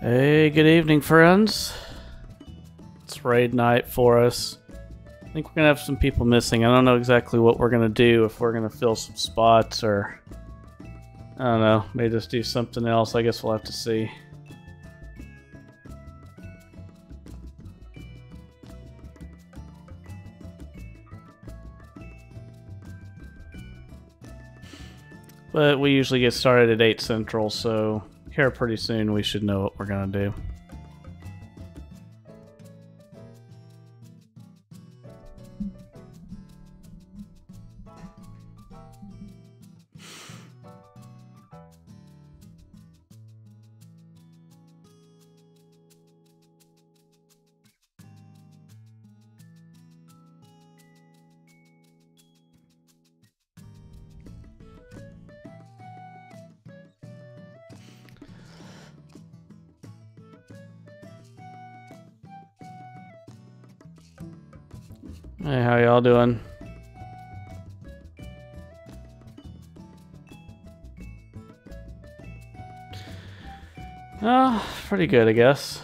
Hey, good evening, friends. It's raid night for us. I think we're gonna have some people missing. I don't know exactly what we're gonna do, if we're gonna fill some spots or I don't know, may just do something else. I guess we'll have to see. But we usually get started at 8 Central, so here pretty soon we should know what we're gonna do. Hey, how y'all doing? Oh, pretty good, I guess.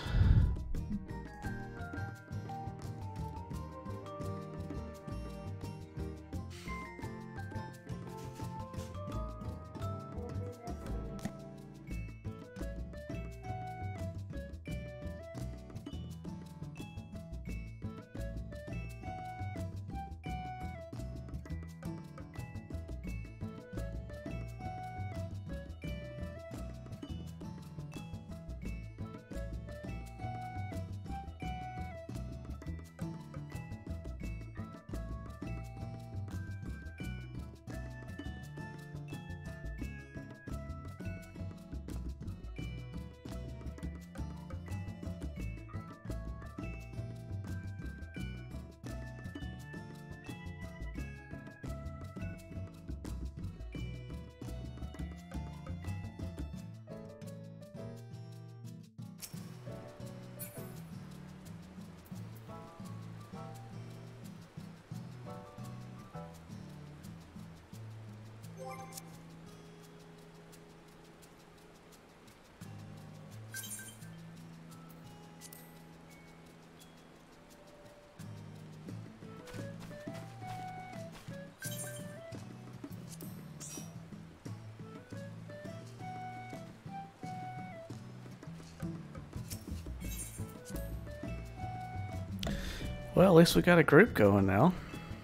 Well, at least we got a group going now.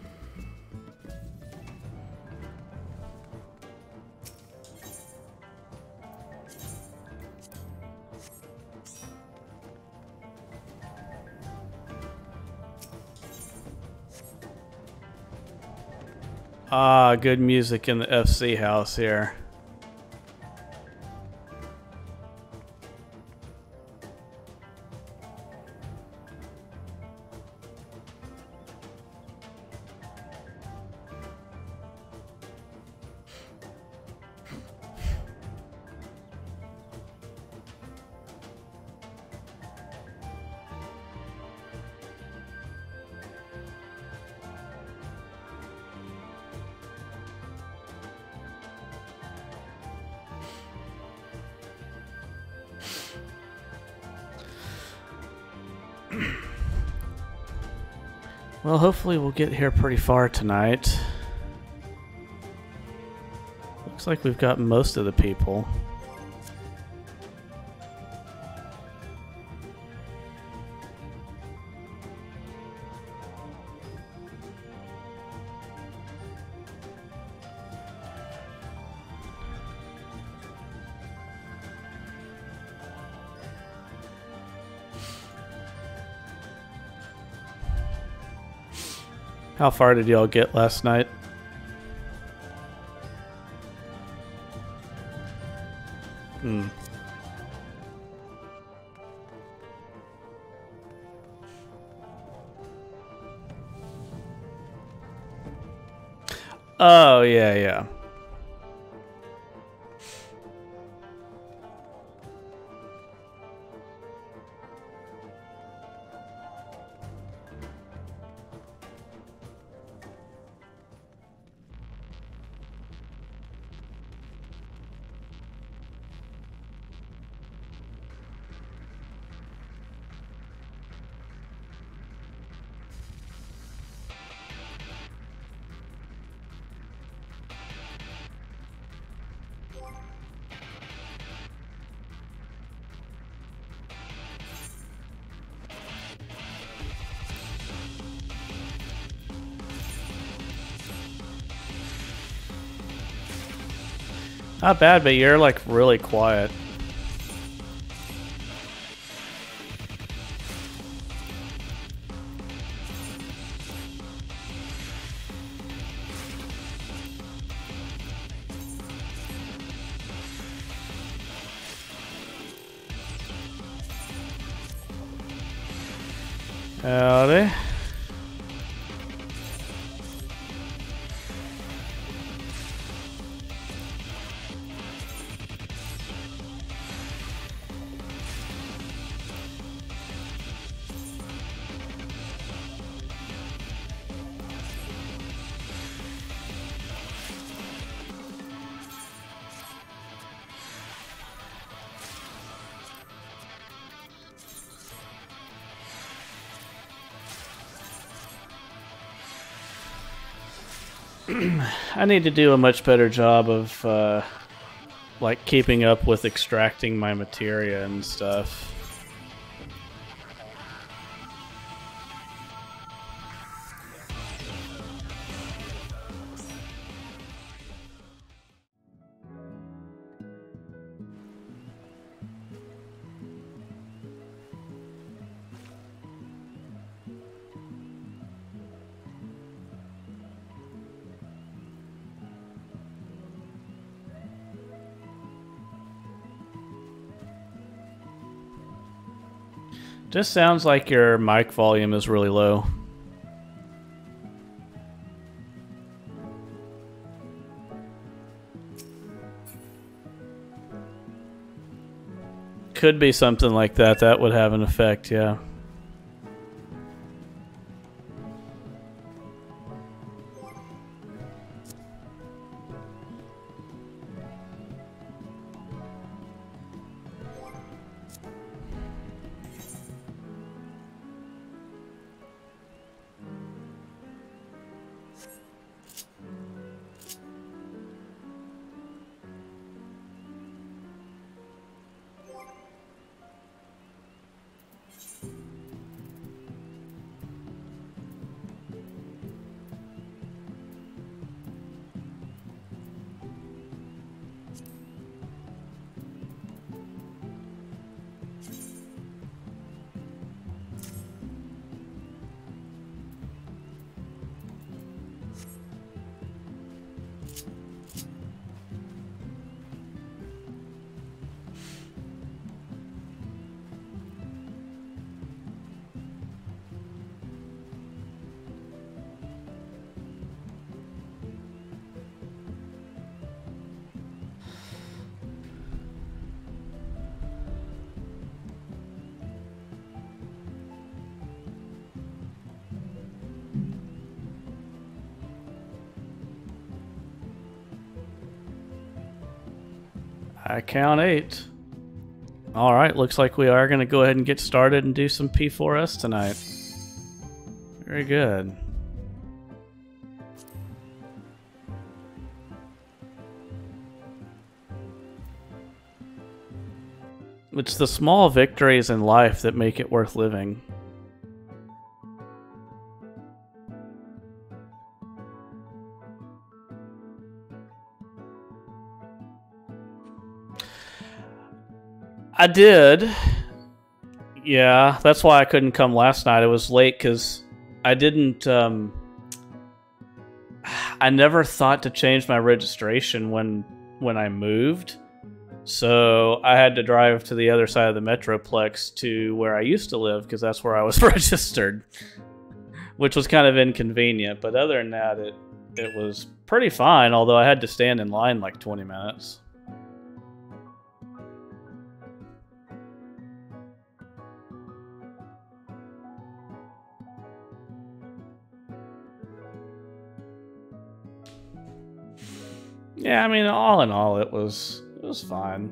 Ah, good music in the FC house here. Well, hopefully we'll get here pretty far tonight. Looks like we've got most of the people. How far did y'all get last night? Hmm. Oh, yeah, yeah. Not bad, but you're like really quiet. Howdy. I need to do a much better job of like keeping up with extracting my materia and stuff. Just sounds like your mic volume is really low. Could be something like that. That would have an effect, yeah. I count 8. Alright, looks like we are going to go ahead and get started and do some P4S tonight. Very good. It's the small victories in life that make it worth living. I did. Yeah, that's why I couldn't come last night. It was late because I didn't... I never thought to change my registration when I moved. So I had to drive to the other side of the Metroplex to where I used to live because that's where I was registered. Which was kind of inconvenient. But other than that, it was pretty fine, although I had to stand in line like 20 minutes. Yeah, I mean, all in all, it was fine.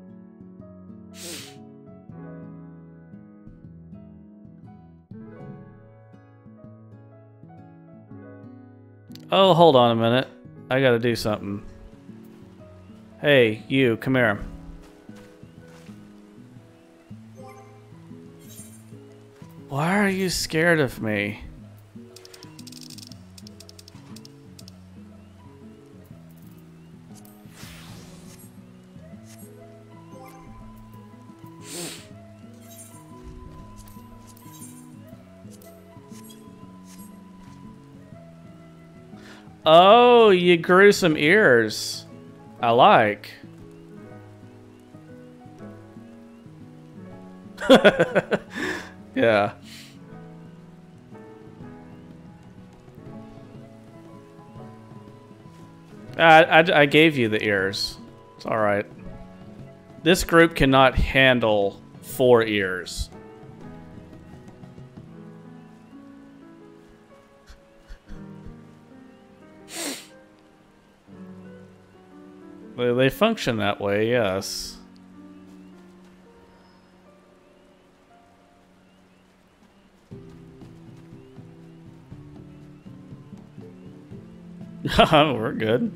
Oh, hold on a minute. I gotta do something. Hey, you, come here. Why are you scared of me? Oh, you grew some ears. I like. Yeah. I gave you the ears. It's alright. This group cannot handle 4 ears. They function that way, yes. We're good.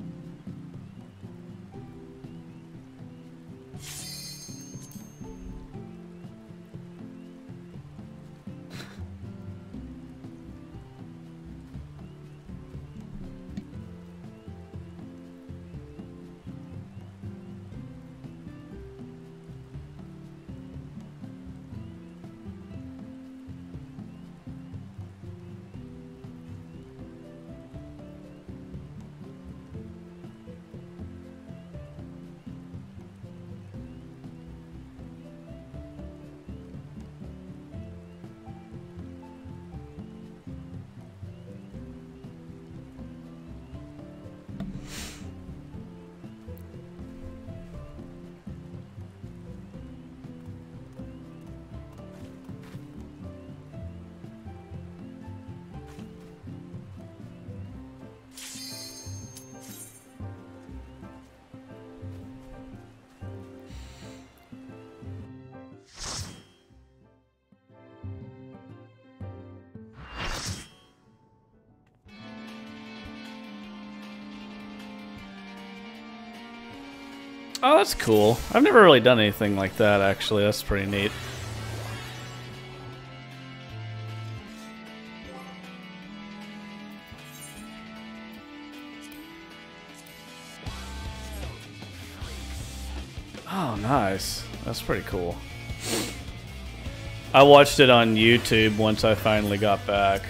Oh, that's cool. I've never really done anything like that, actually. That's pretty neat. Oh, nice. That's pretty cool. I watched it on YouTube once I finally got back.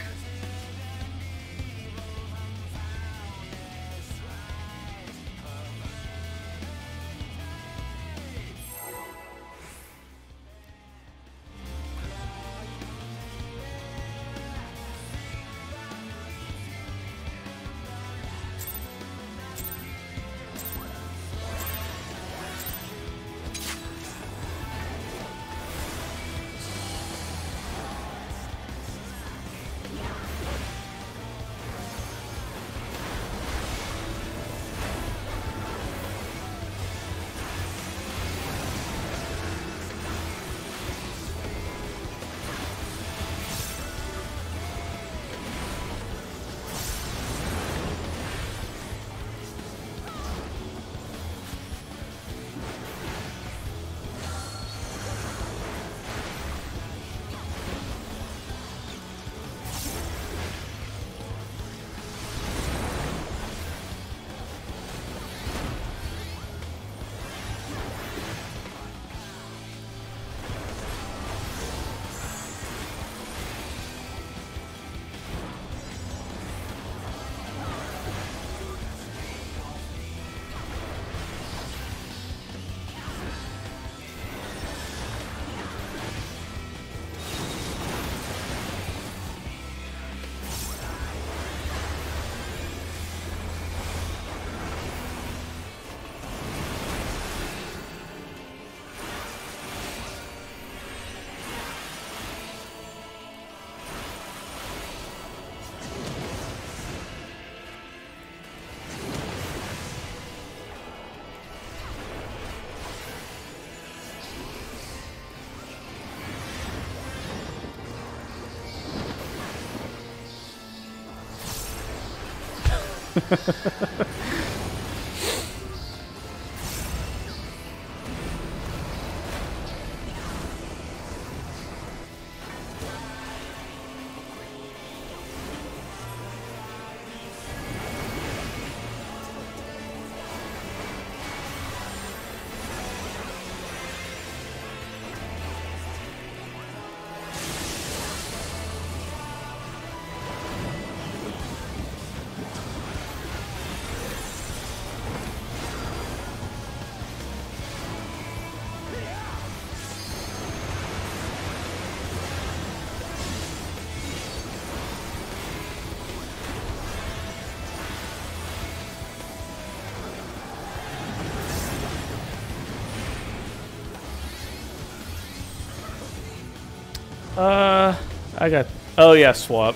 I got... Oh, yeah, swap.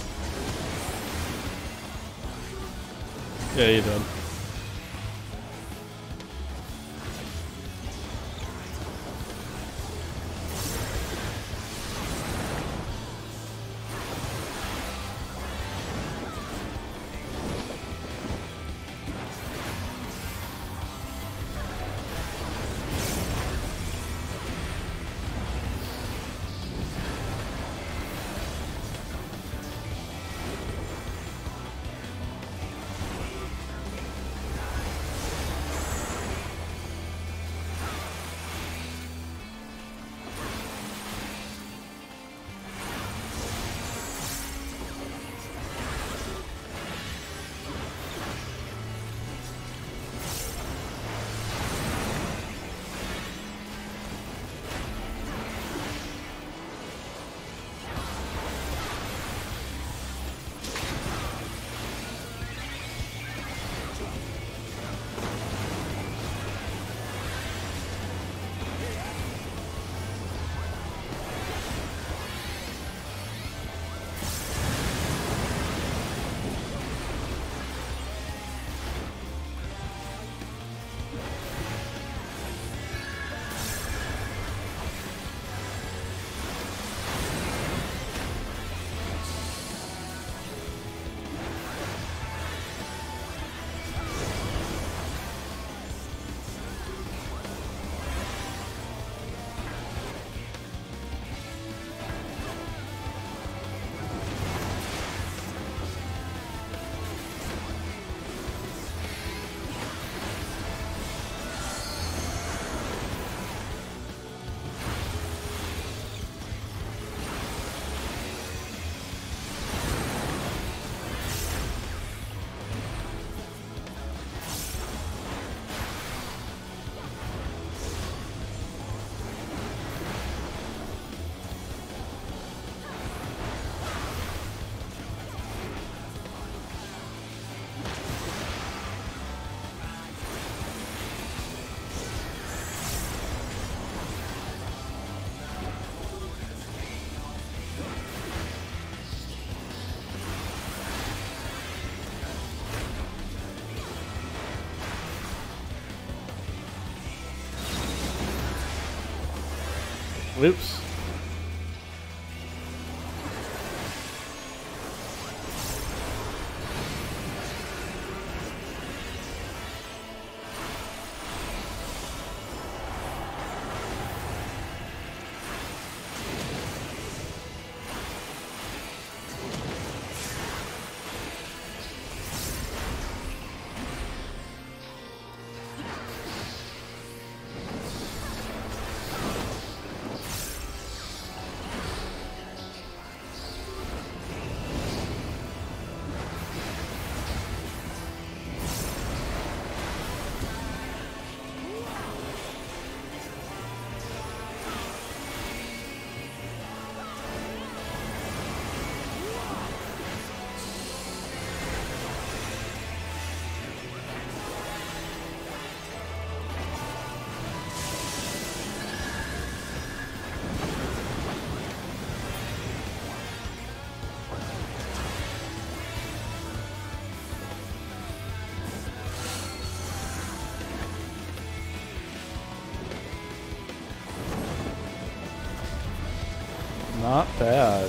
Yeah, you did. Whoops. Not bad.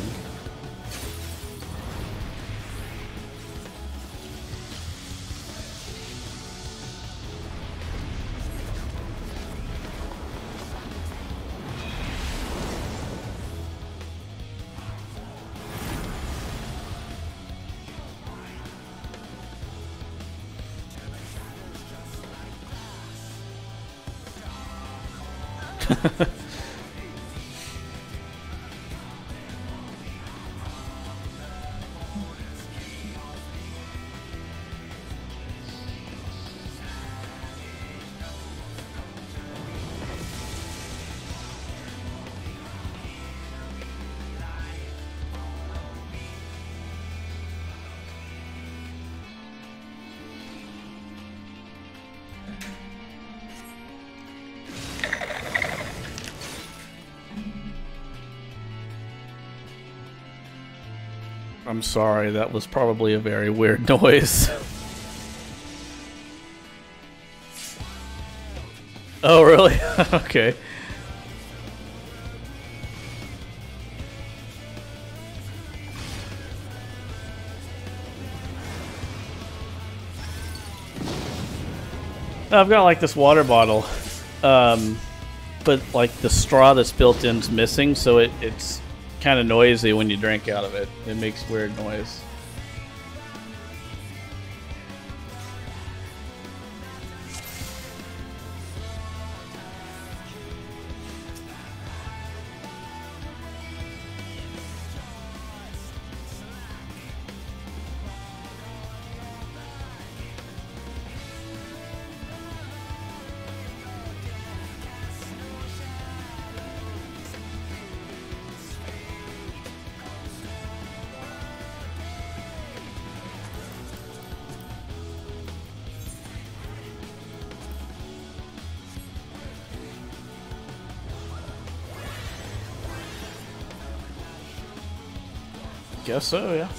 I'm sorry, that was probably a very weird noise. Oh, really? Okay. I've got like this water bottle, but like the straw that's built in's missing, so it's kind of noisy when you drink out of it. It makes weird noise. Guess so, yeah.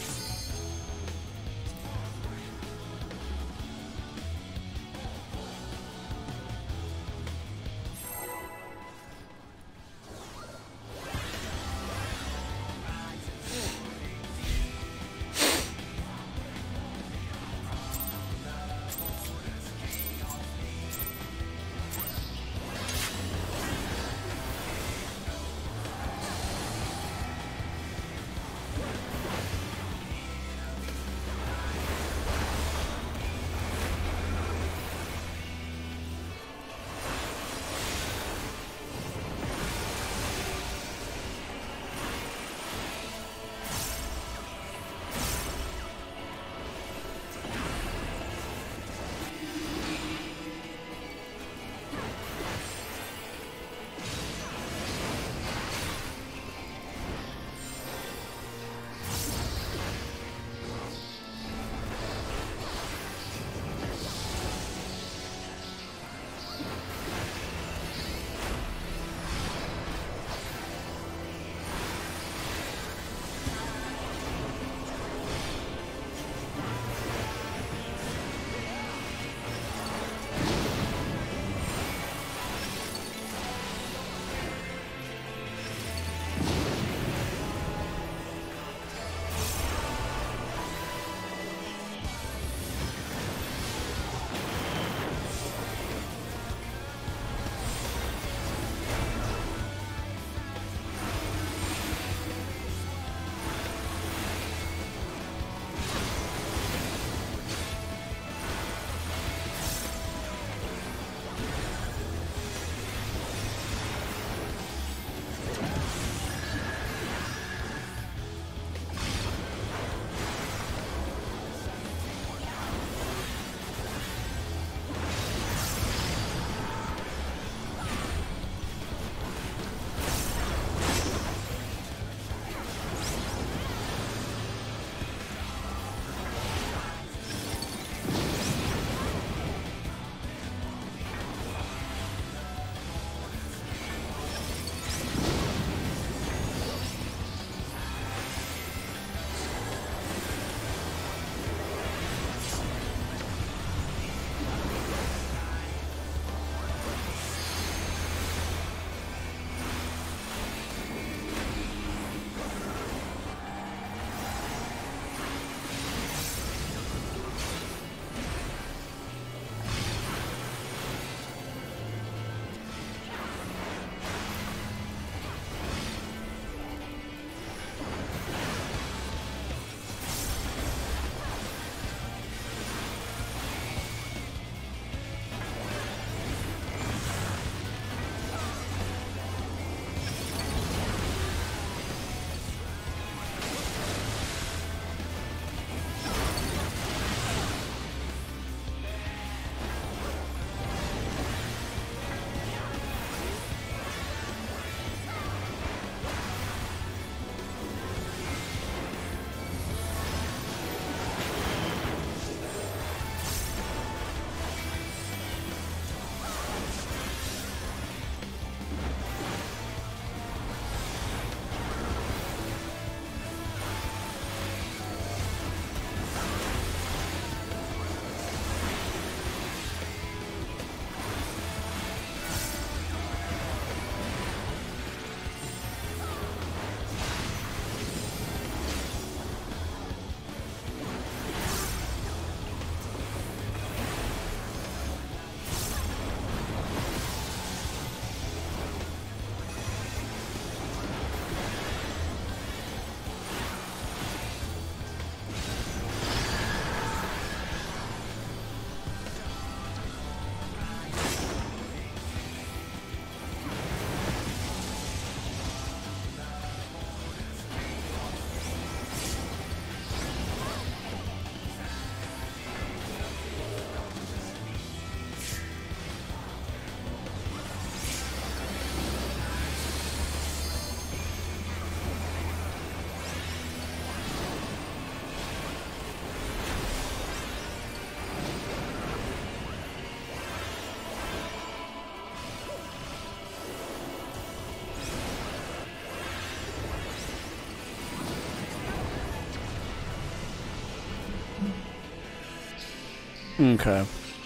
Okay.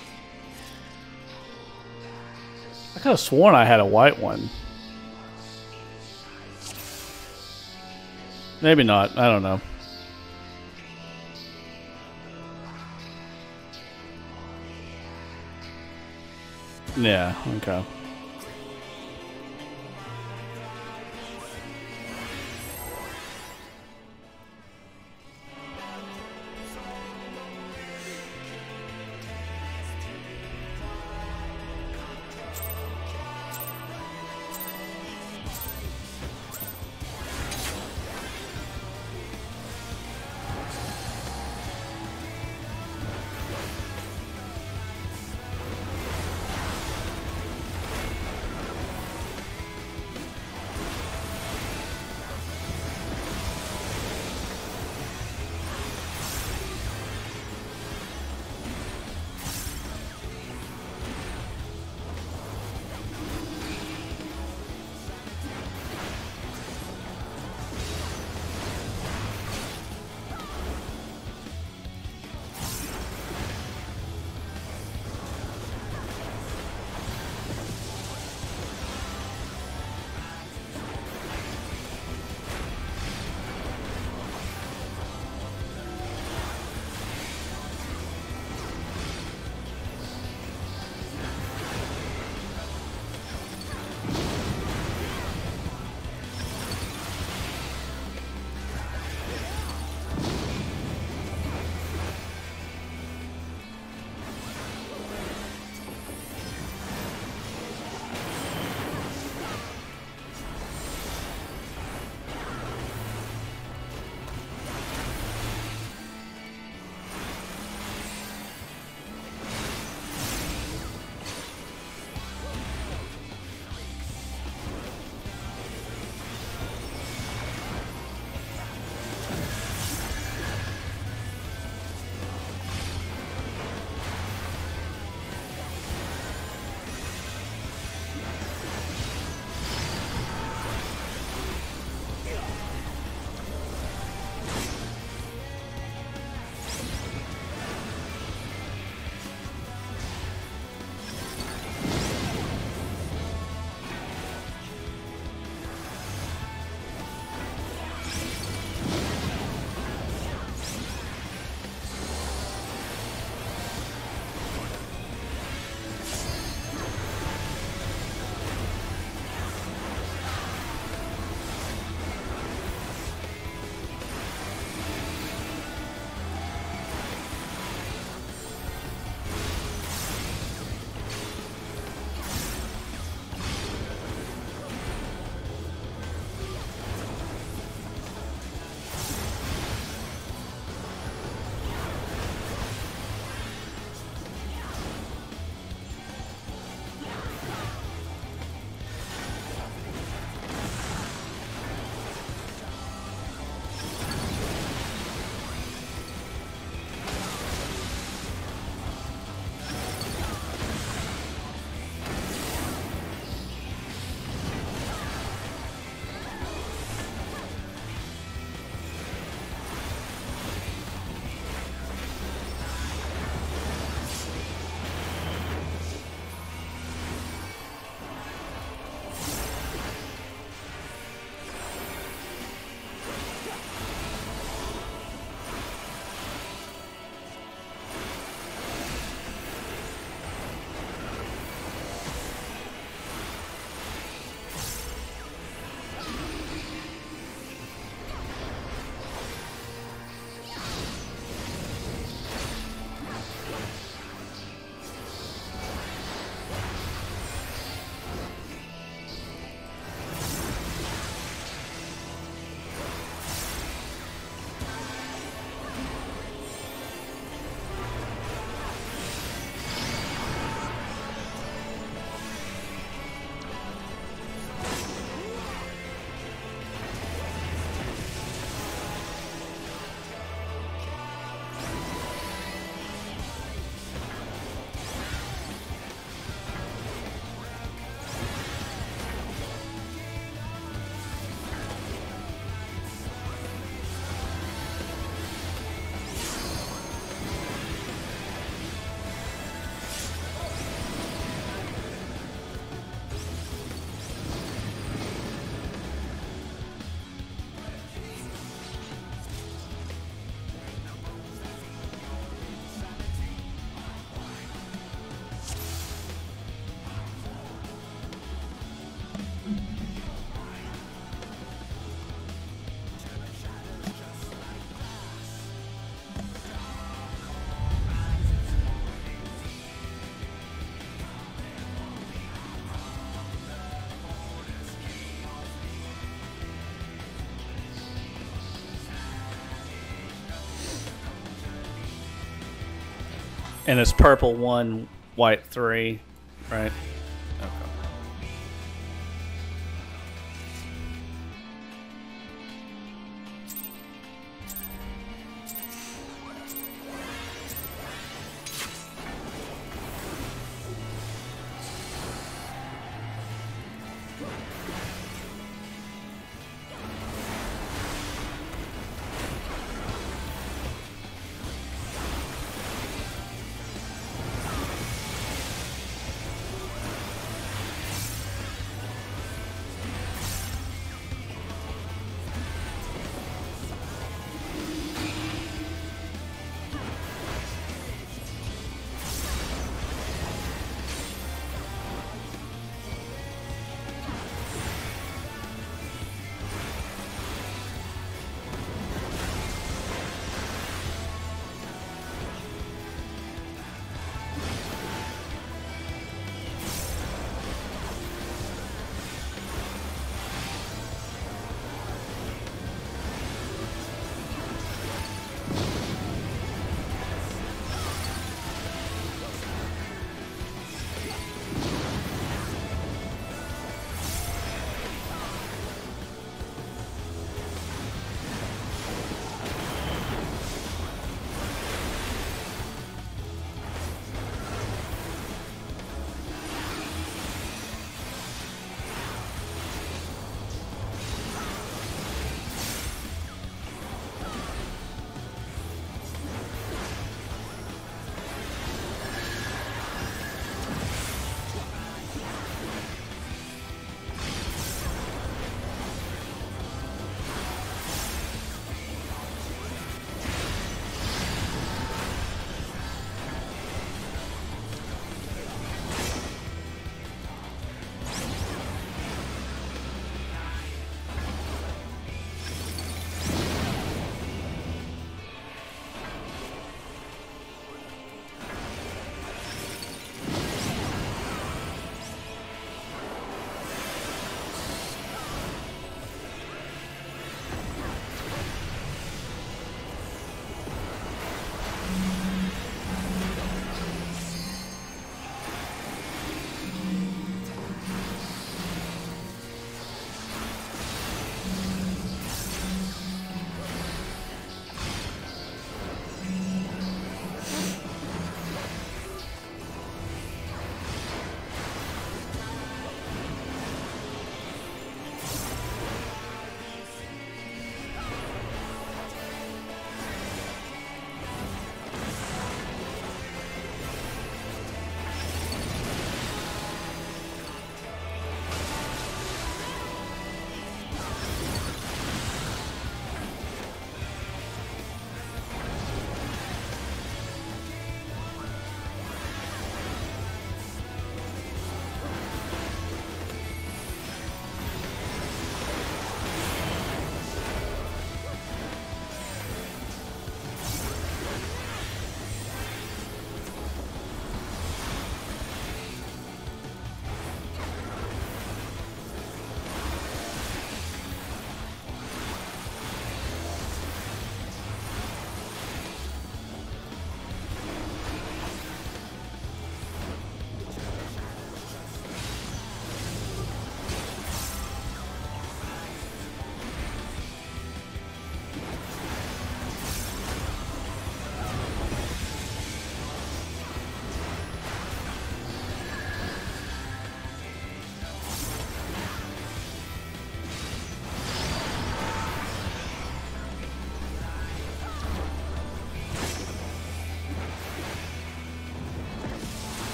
I could have sworn I had a white one. Maybe not. I don't know. Yeah, okay. And it's purple 1, white 3, right? Okay.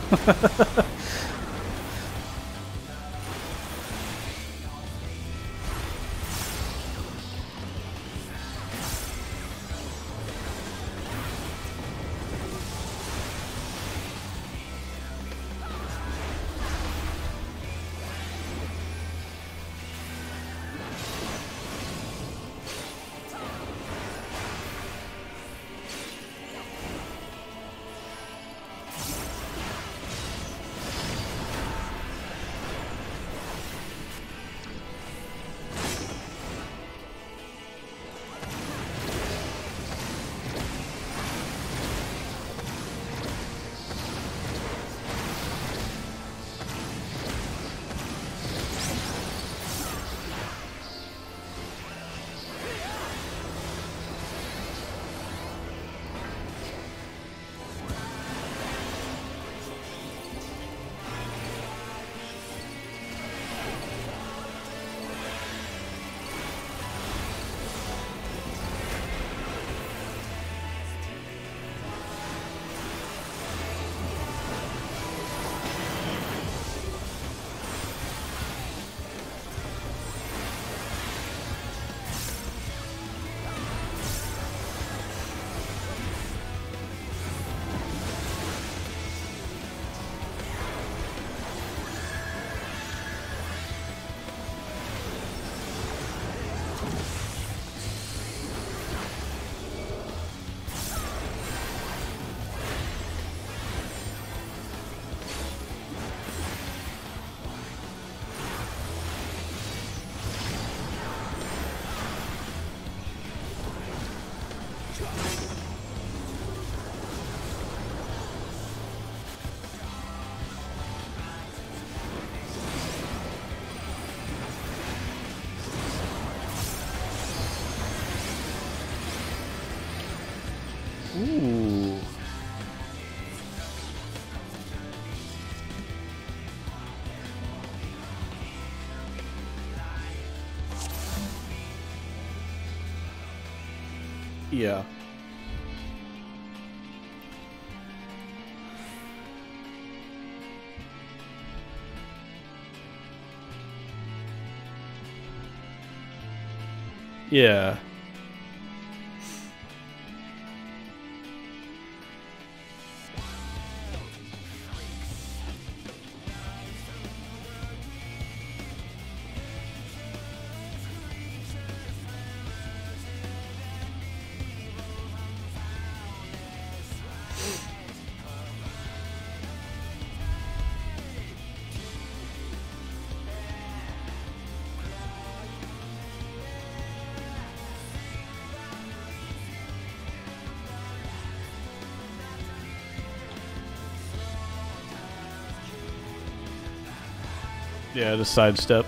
Ooh. Yeah. Yeah. Yeah, just sidestep.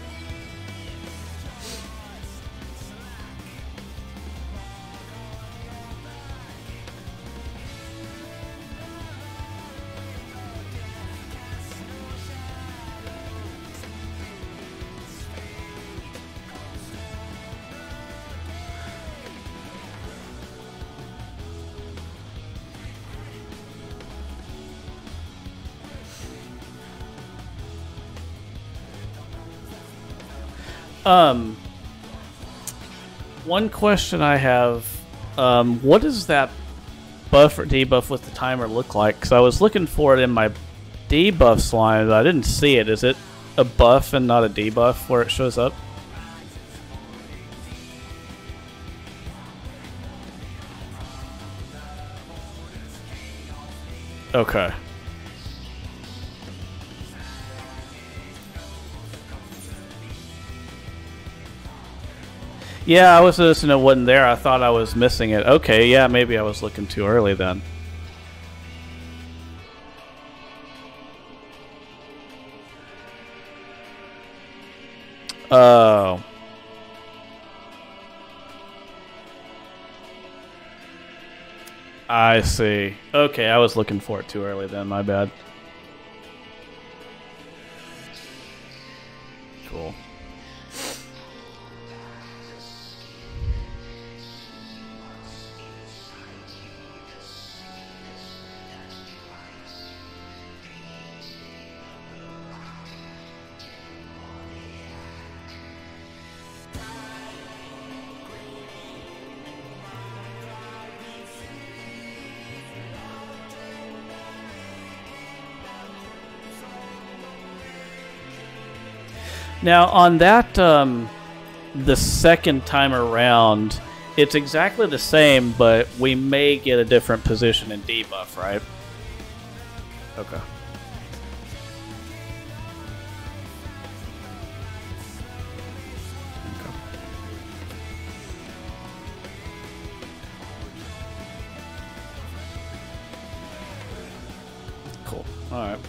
One question I have, what does that buff or debuff with the timer look like? Because I was looking for it in my debuffs line, but I didn't see it. Is it a buff and not a debuff where it shows up? Okay. Yeah, I was listening. It wasn't there. I thought I was missing it. Okay, yeah, maybe I was looking too early then. Oh. I see. Okay, I was looking for it too early then. My bad. Cool. Now on that, the second time around, it's exactly the same, but we may get a different position in debuff, right? Okay. Cool. All right.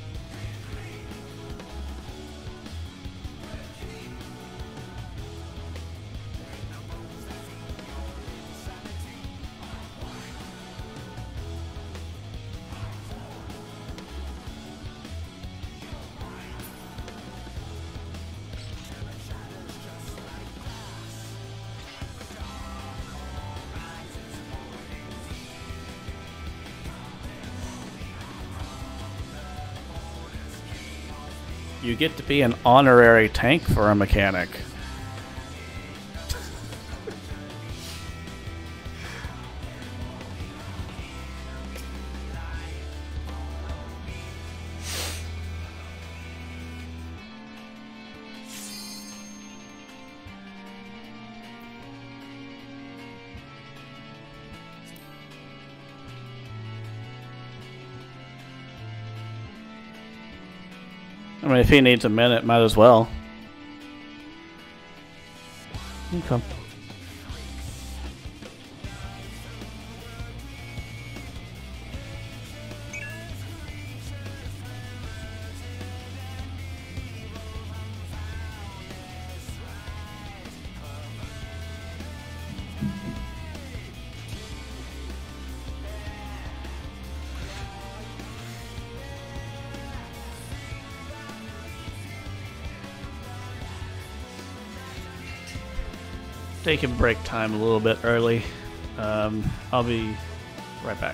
You get to be an honorary tank for a mechanic. I mean, if he needs a minute, might as well. Okay. Taking break time a little bit early. I'll be right back.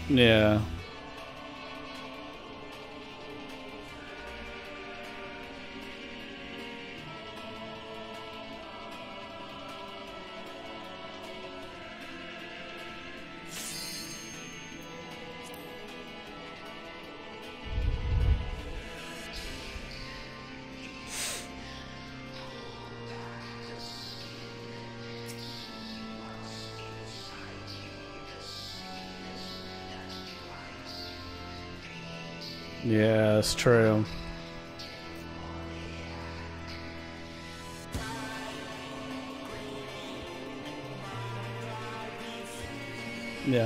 Yeah. Yeah, that's true. Yeah.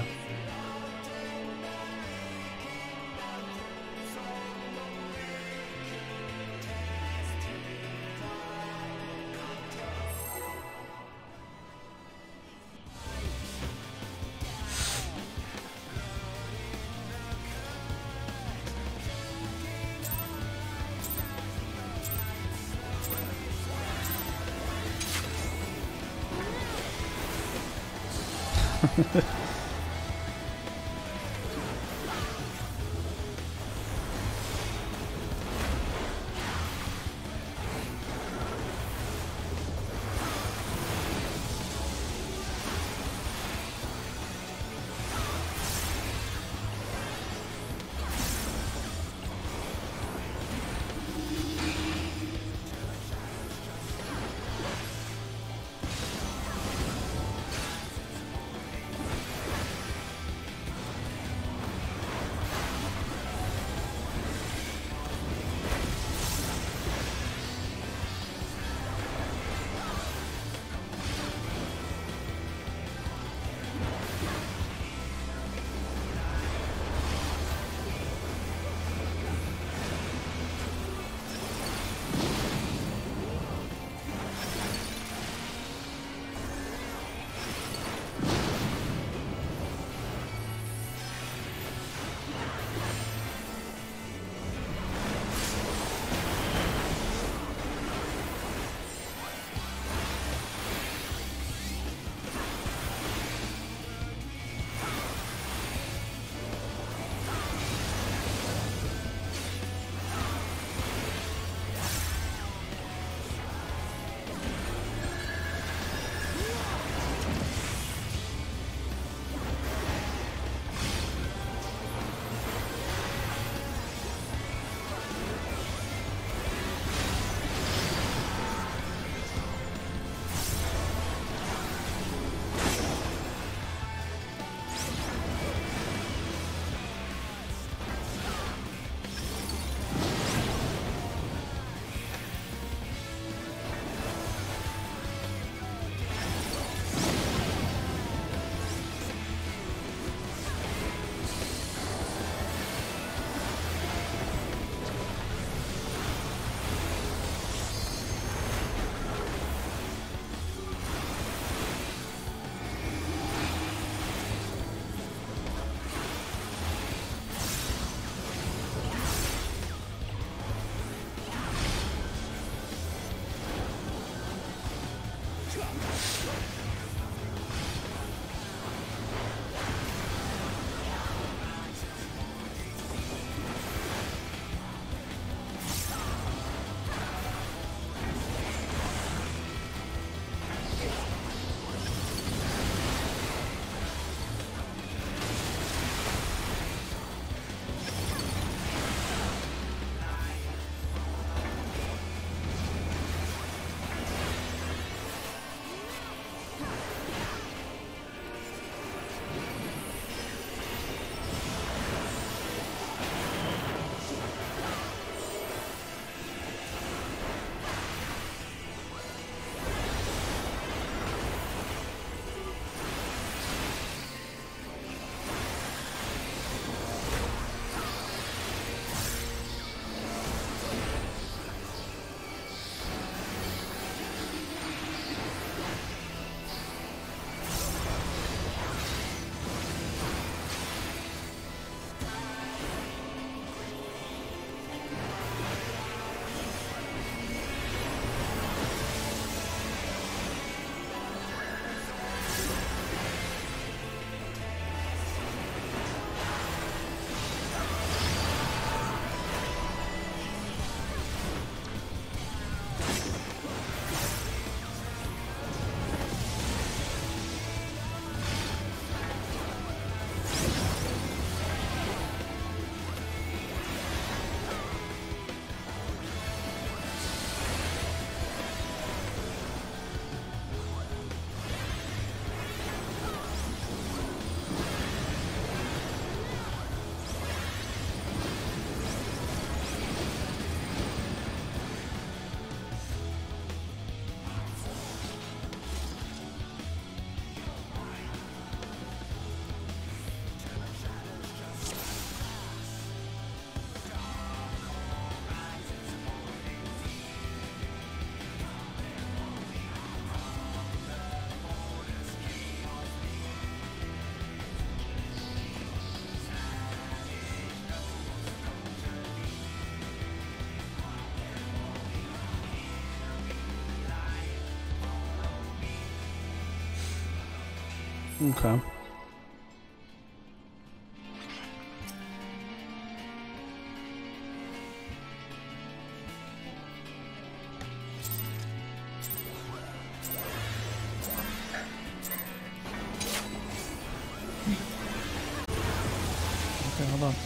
Okay. Okay, hold on.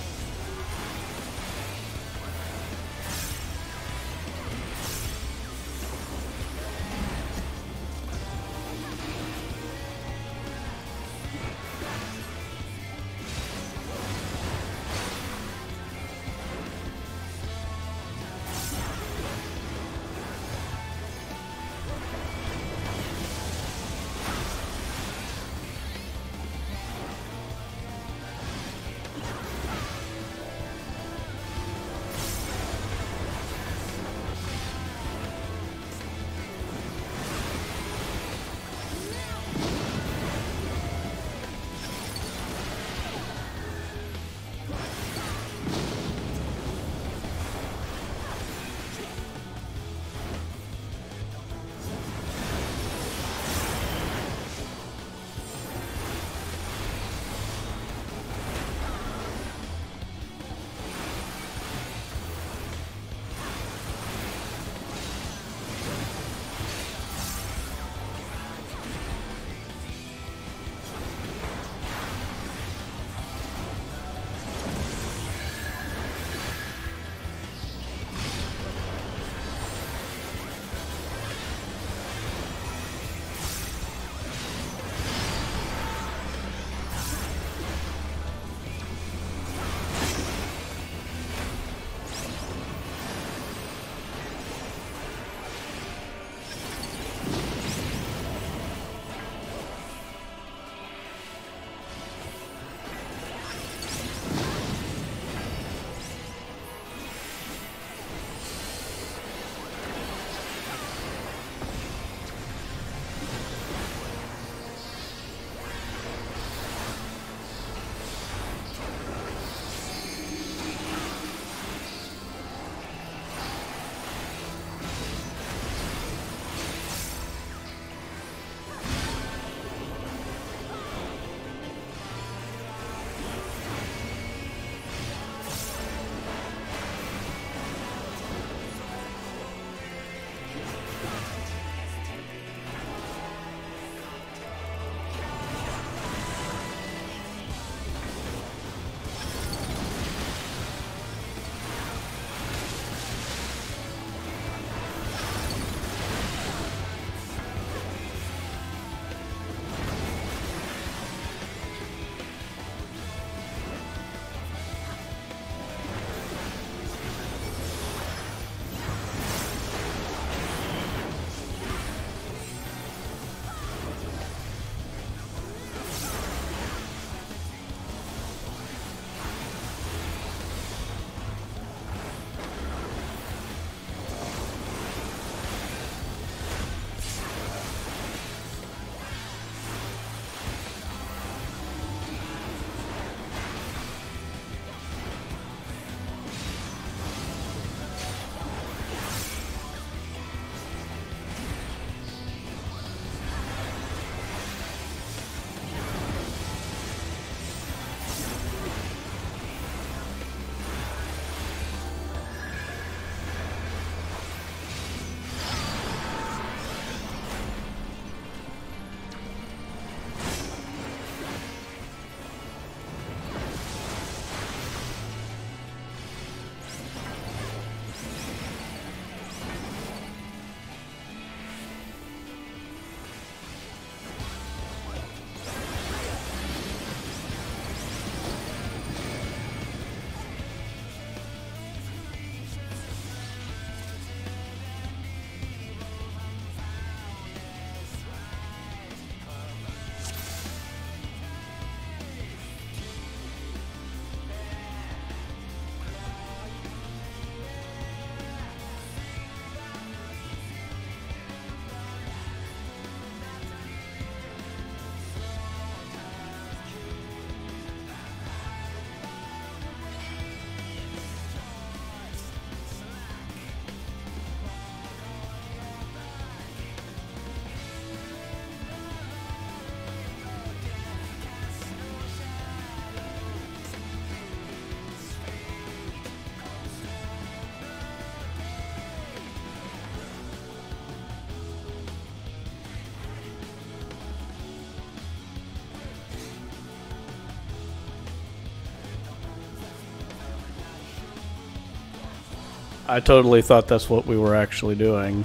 I totally thought that's what we were actually doing.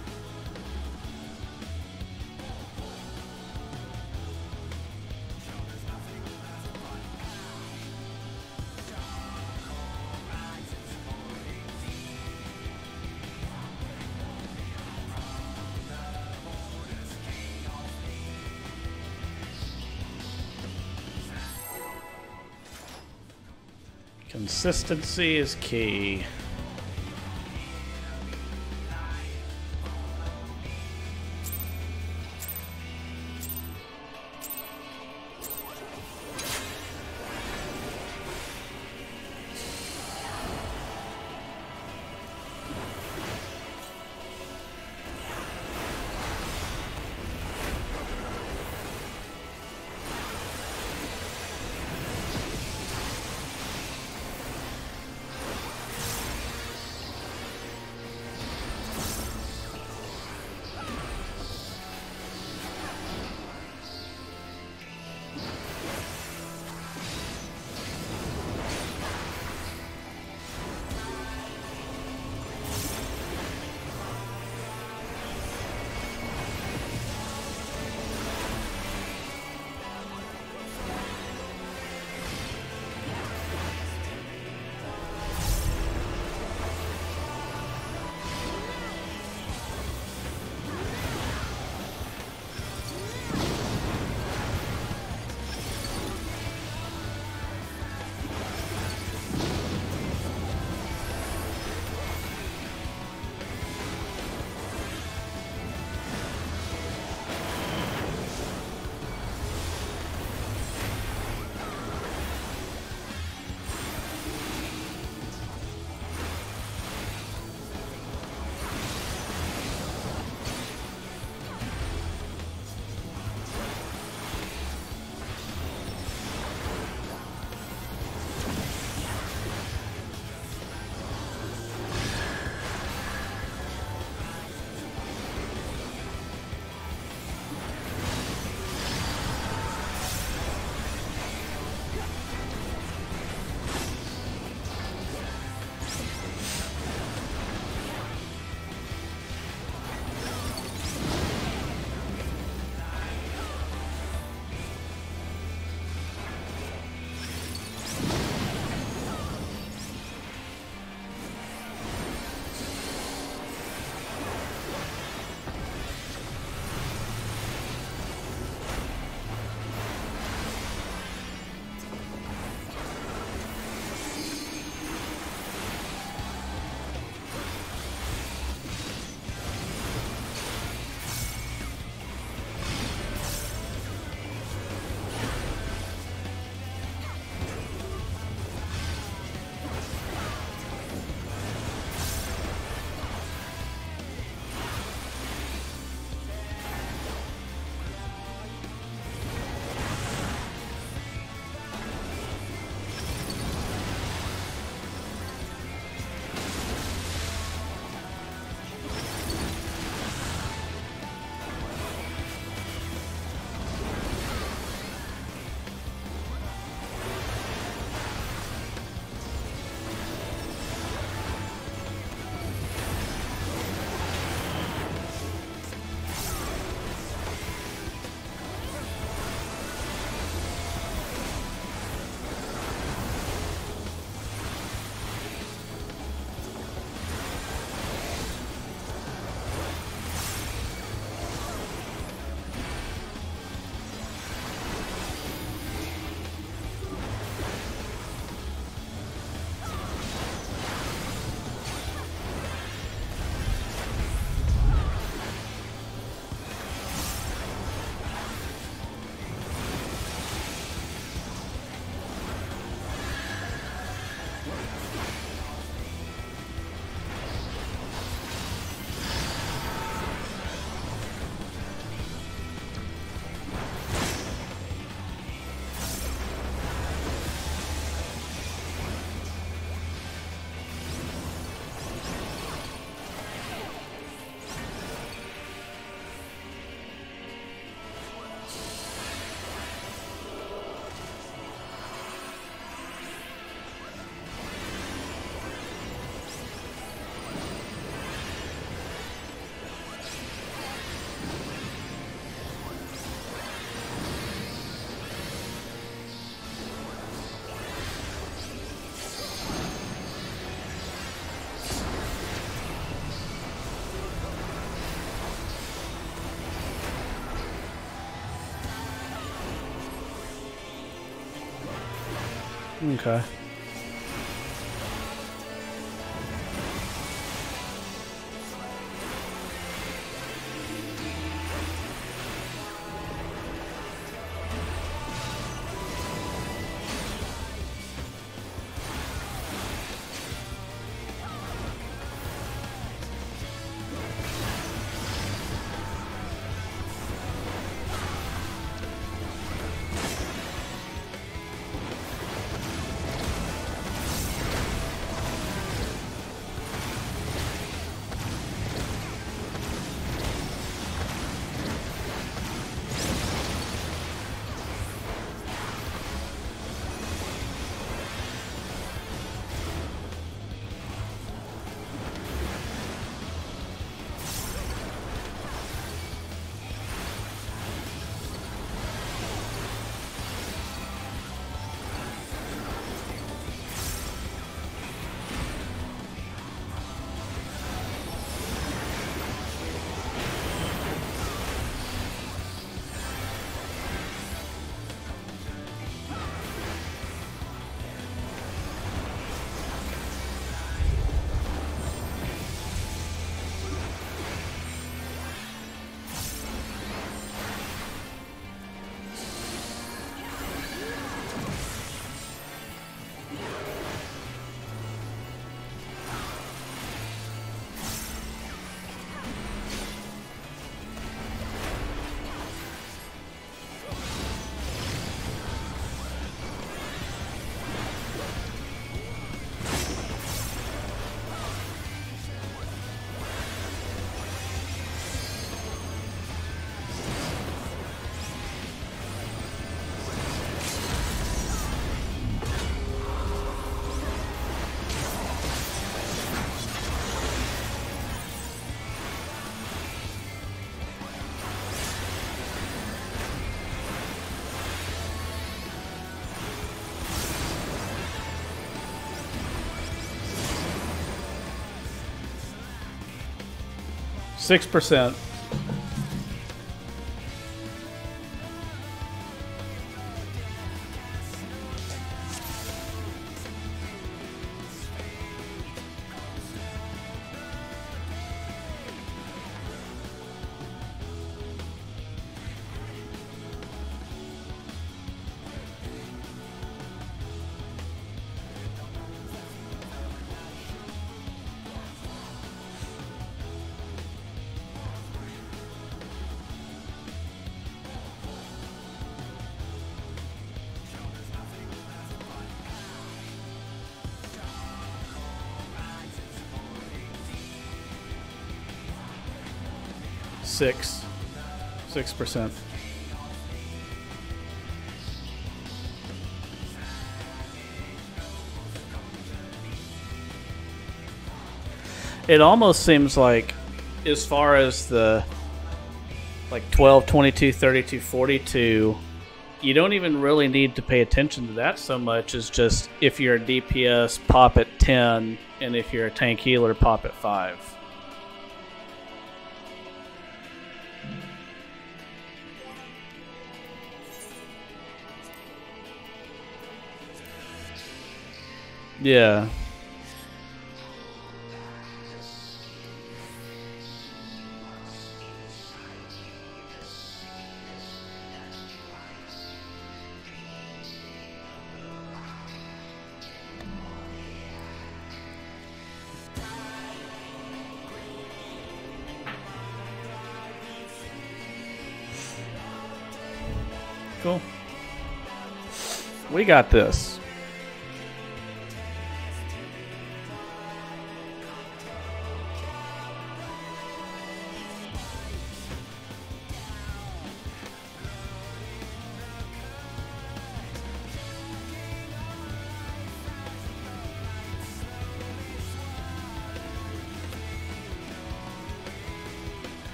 Consistency is key. Okay. %6. Six. 6%. It almost seems like, as far as the like 12, 22, 32, 42, you don't even really need to pay attention to that so much as just if you're a DPS, pop at 10, and if you're a tank healer, pop at 5. Yeah. Cool. We got this.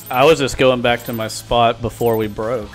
I was just going back to my spot before we broke.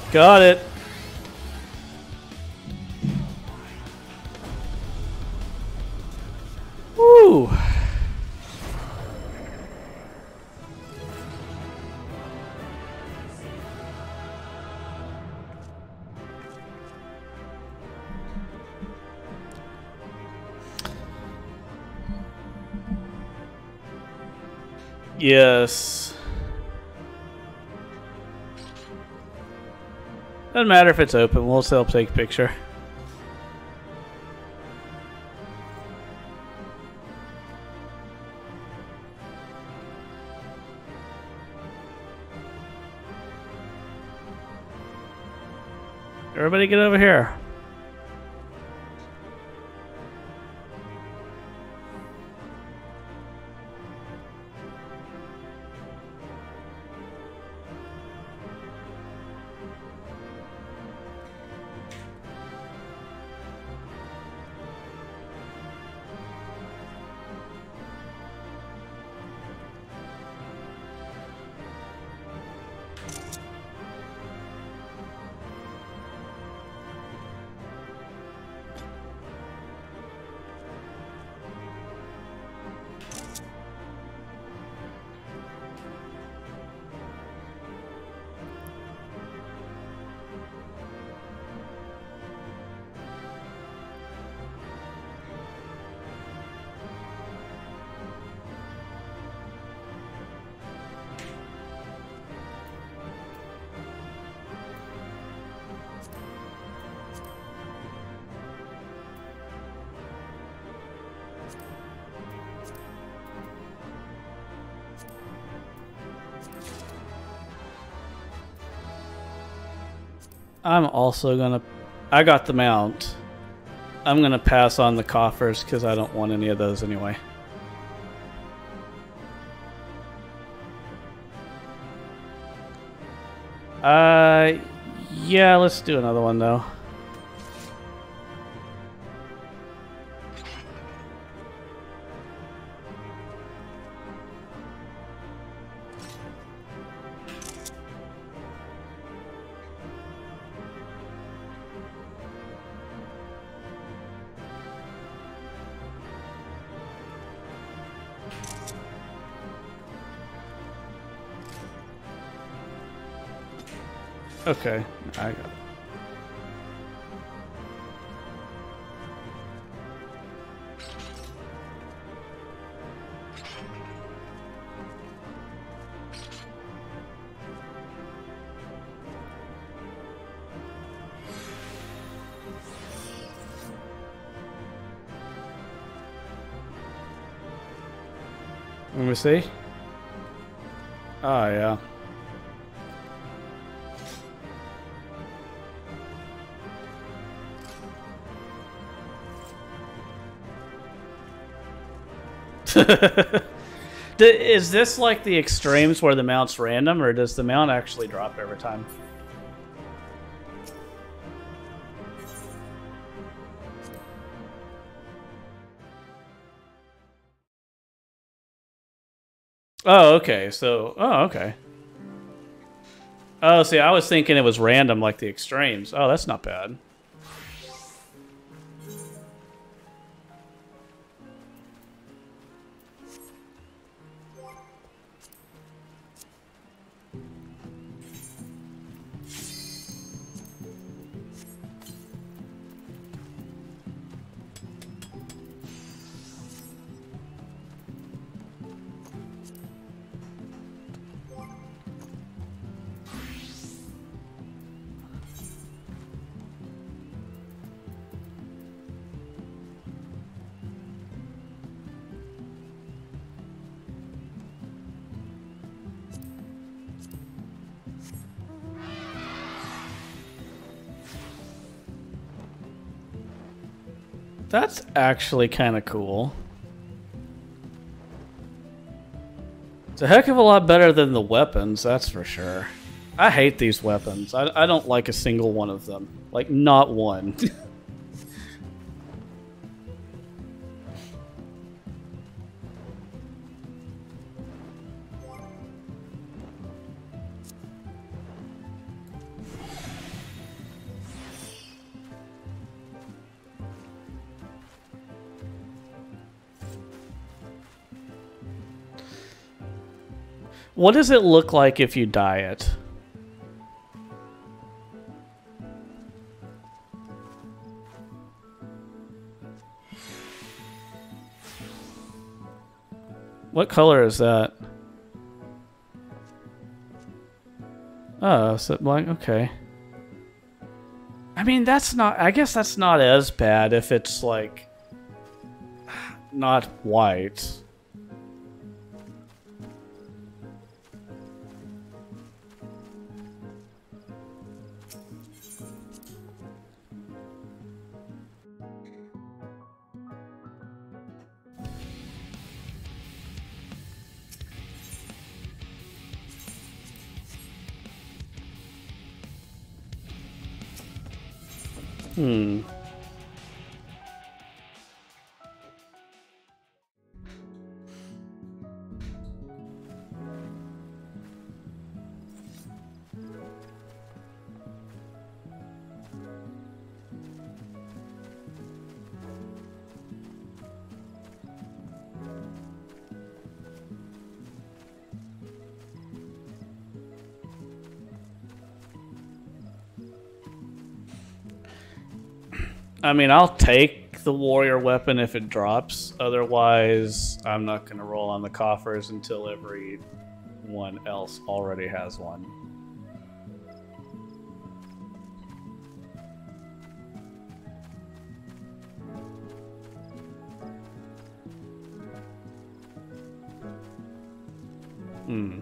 Got it. Woo. Yes. Doesn't matter if it's open, we'll still take a picture. Everybody get over here. I'm also gonna... I got the mount. I'm gonna pass on the coffers because I don't want any of those anyway. Yeah, let's do another one though. Okay, I got it. Let me see. Oh, yeah. Is this like the extremes where the mount's random, or does the mount actually drop every time? Oh, okay. So, oh, okay. Oh, see, I was thinking it was random like the extremes. Oh, that's not bad. That's actually kind of cool. It's a heck of a lot better than the weapons, that's for sure. I hate these weapons. I don't like a single one of them. Like, not one. What does it look like if you dye it? What color is that? Oh, is it blank? Okay. I mean, that's not... I guess that's not as bad if it's, like... not white. Hmm. I mean, I'll take the warrior weapon if it drops. Otherwise, I'm not going to roll on the coffers until everyone else already has one. Hmm.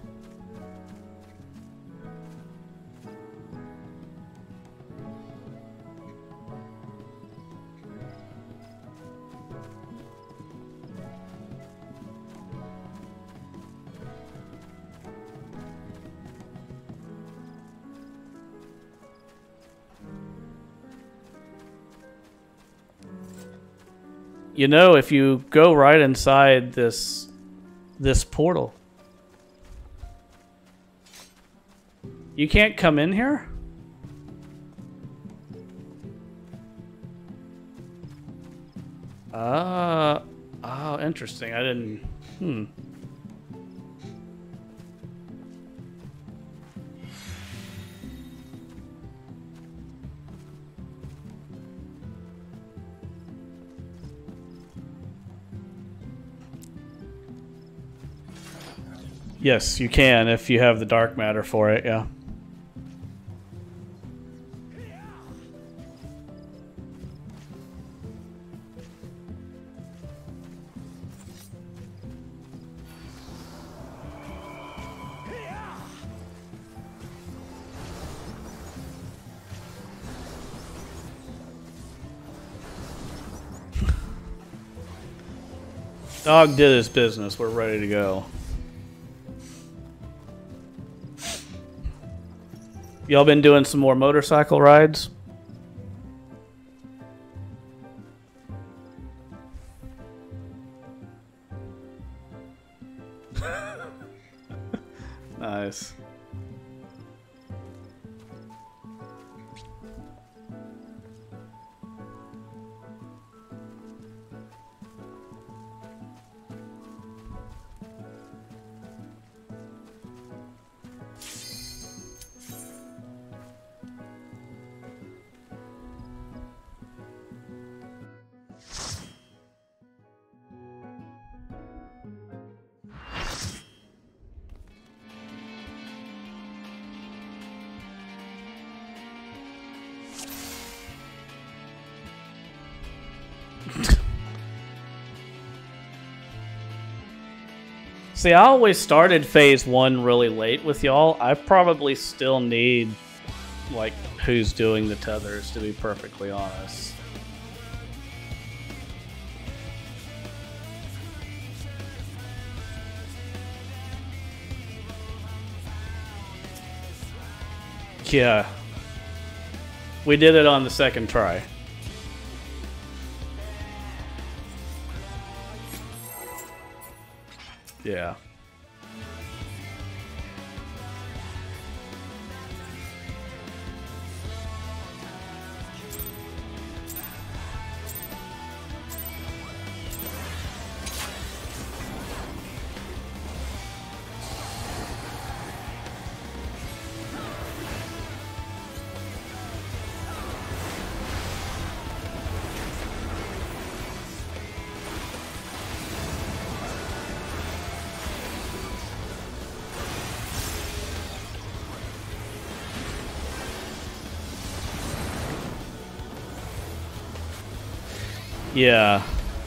You know, if you go right inside this portal, you can't come in here? Oh, interesting. I didn't. Yes, you can if you have the dark matter for it, yeah. Dog did his business. We're ready to go. Y'all been doing some more motorcycle rides? Nice. See, I always started phase 1 really late with y'all. I probably still need, like, who's doing the tethers, to be perfectly honest. Yeah. We did it on the second try. Yeah. Yeah.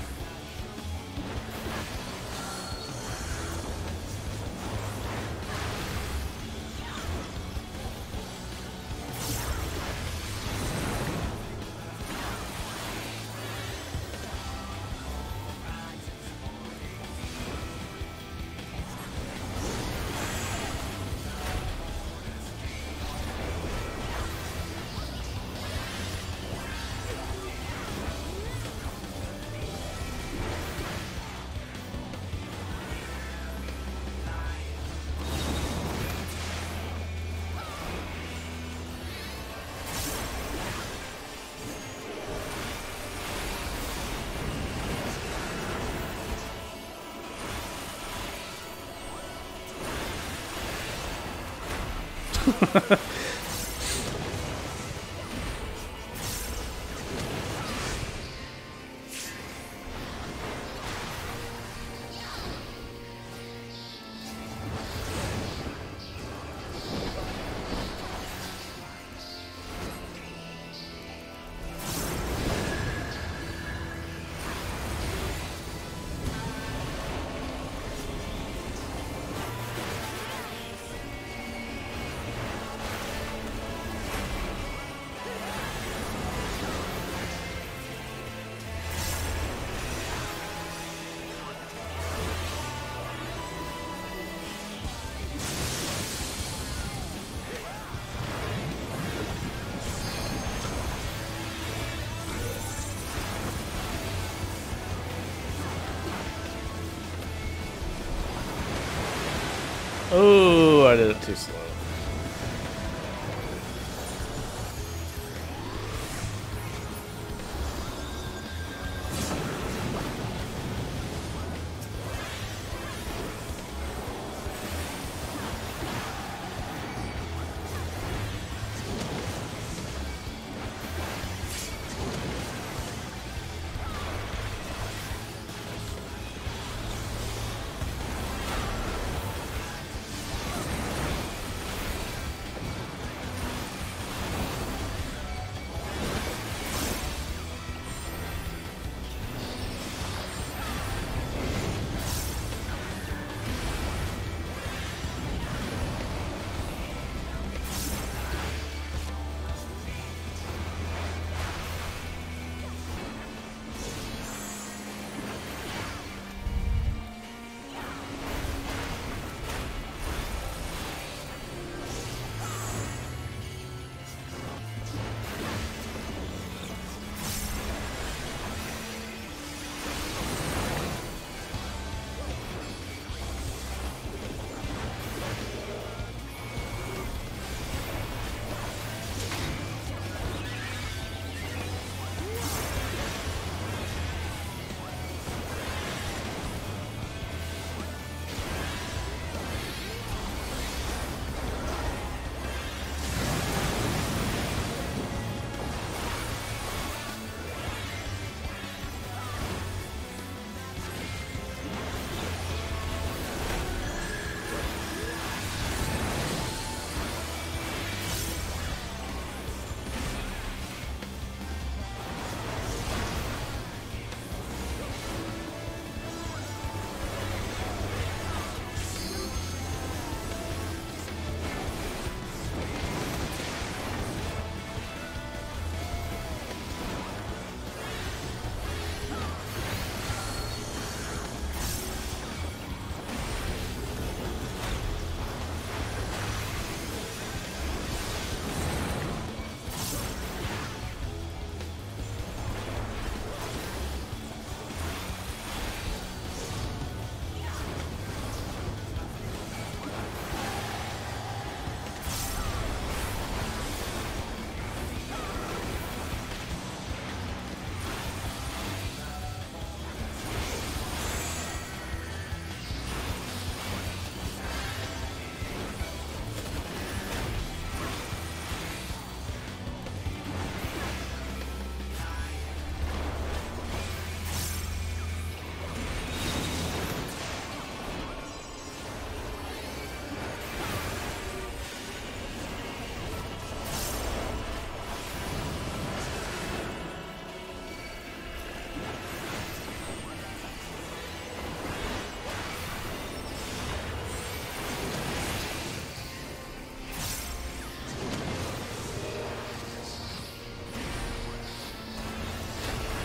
Oh, I did it too slow.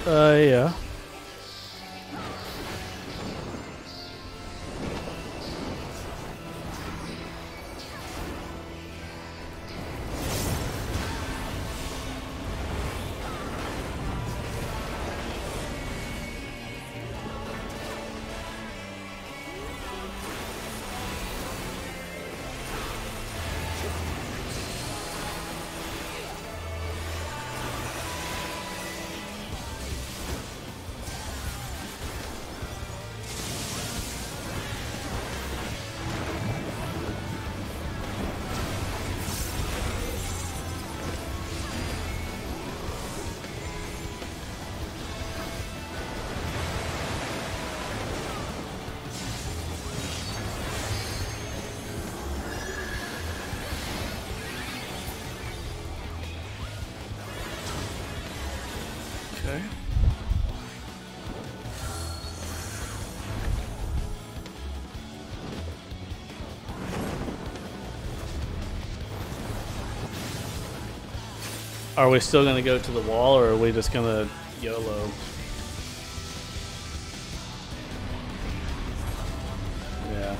Yeah. Okay. Are we still gonna go to the wall, or are we just gonna YOLO? Yeah.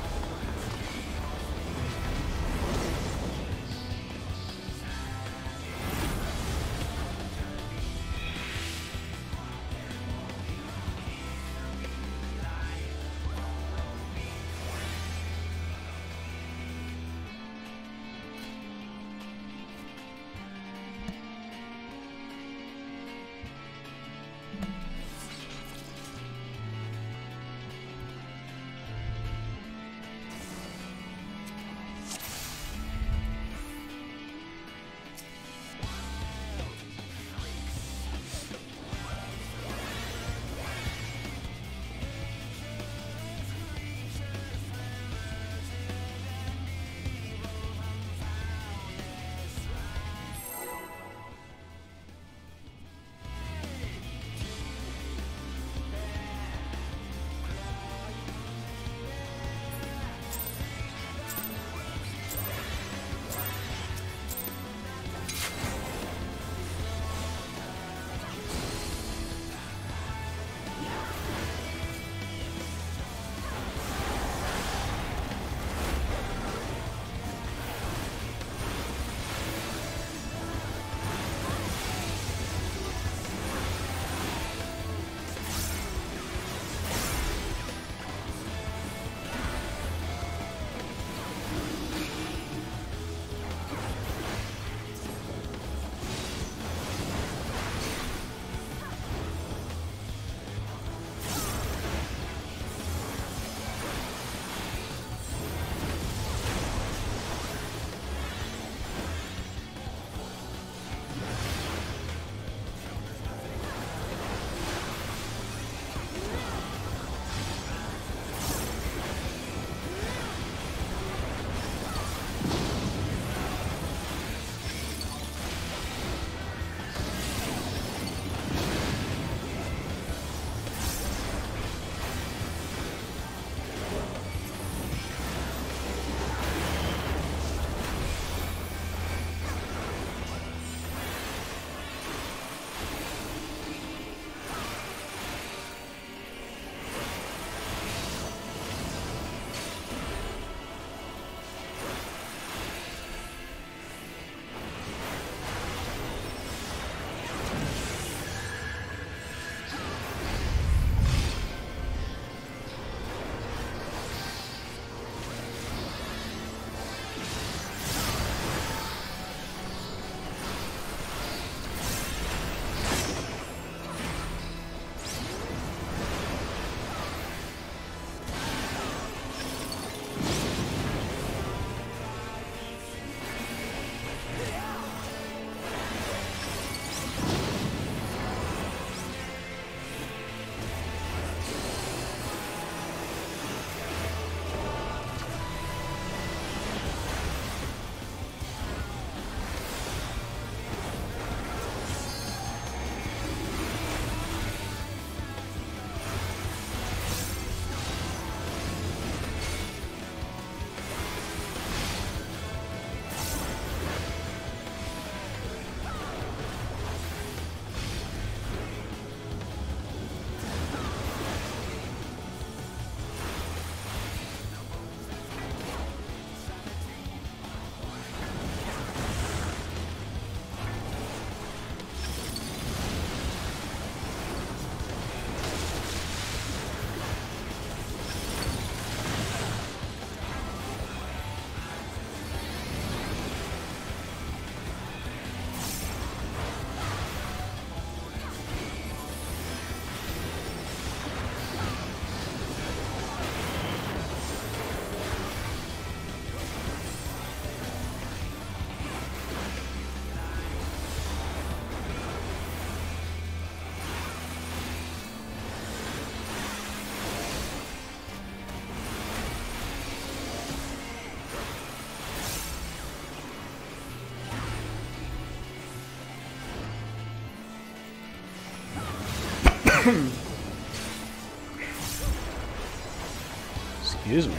Excuse me.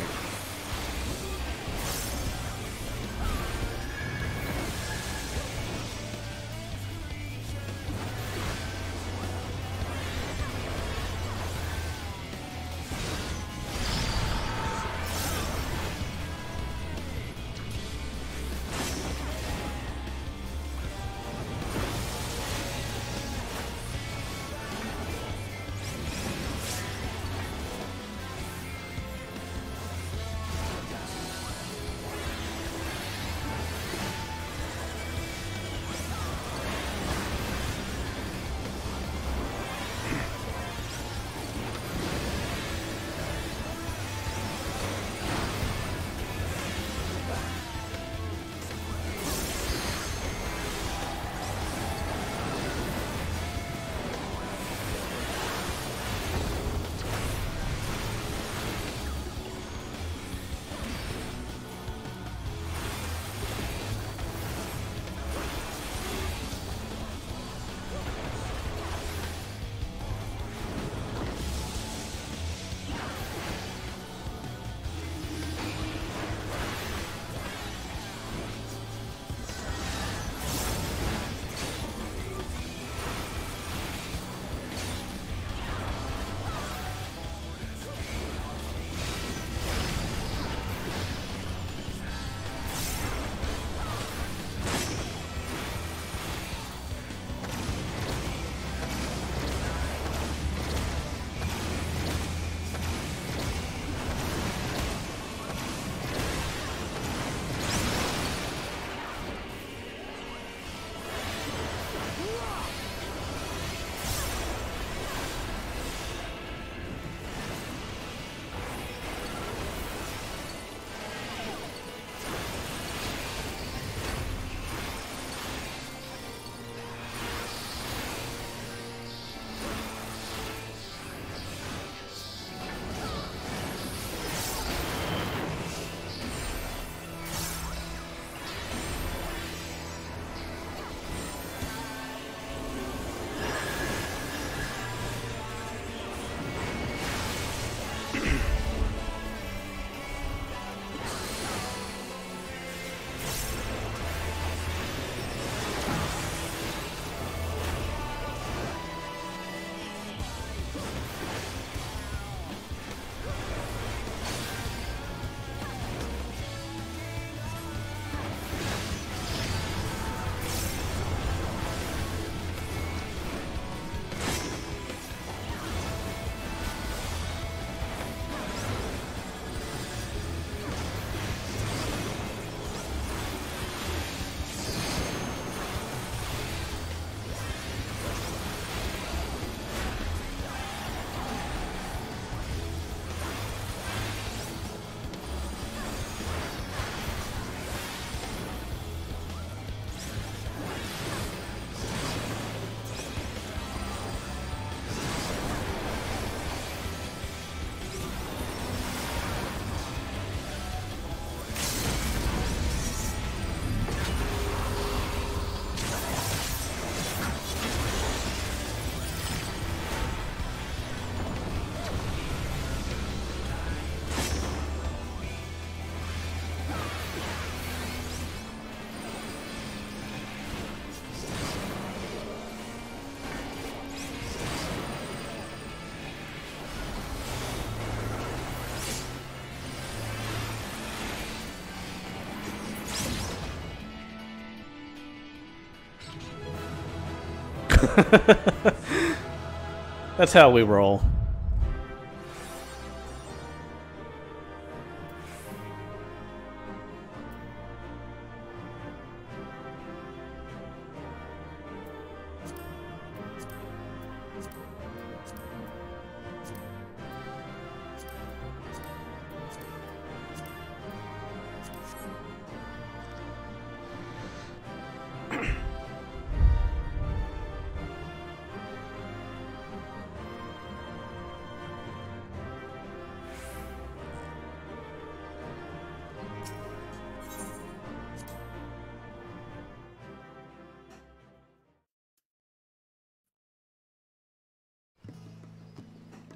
That's how we roll.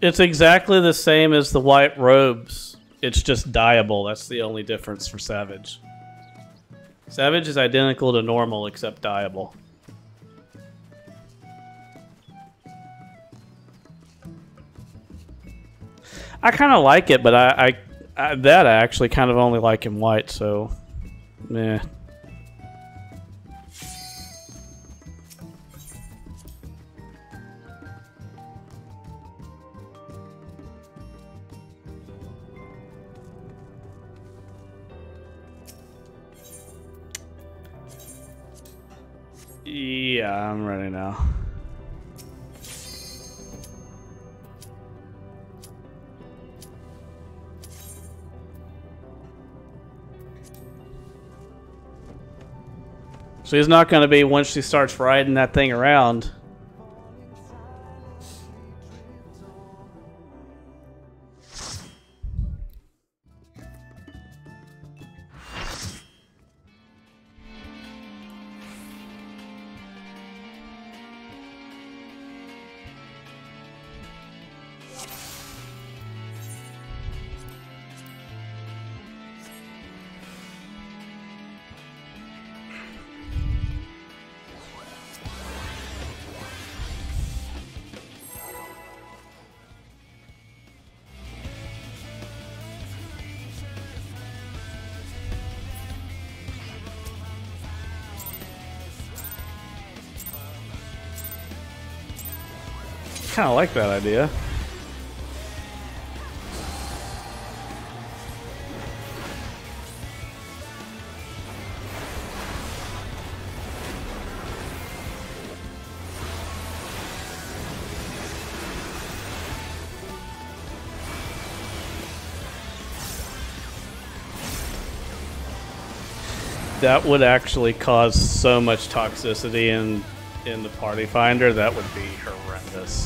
It's exactly the same as the white robes. It's just dyeable. That's the only difference for Savage. Savage is identical to normal except dyeable. I kind of like it, but I actually kind of only like him white, so meh. Yeah, I'm ready now. So he's not going to be once she starts riding that thing around. Kind of like that idea. That would actually cause so much toxicity in the party finder. That would be horrendous.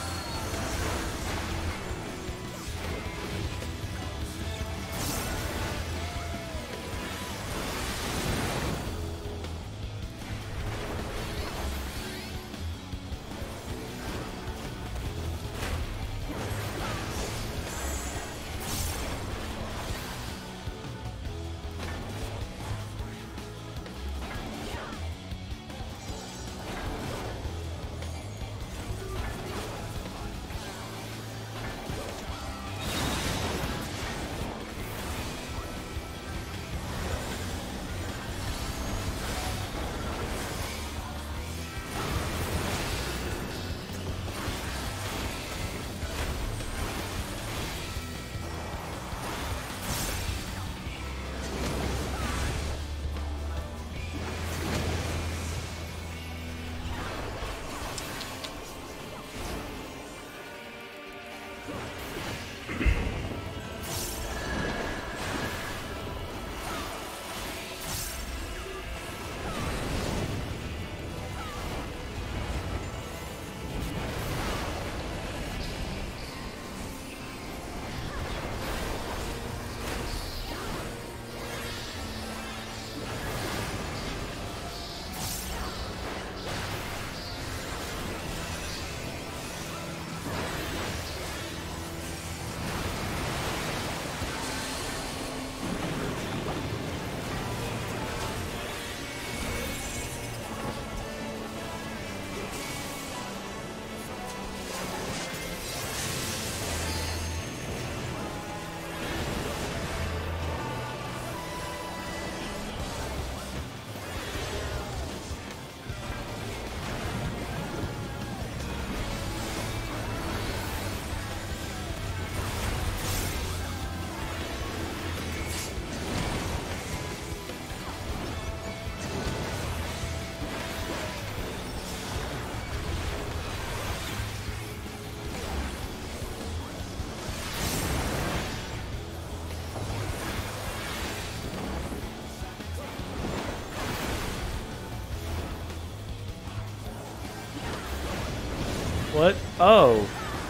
What? Oh,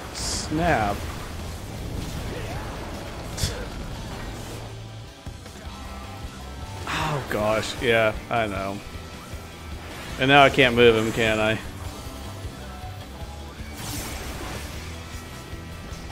snap. Oh gosh, yeah, I know. And now I can't move him, can I?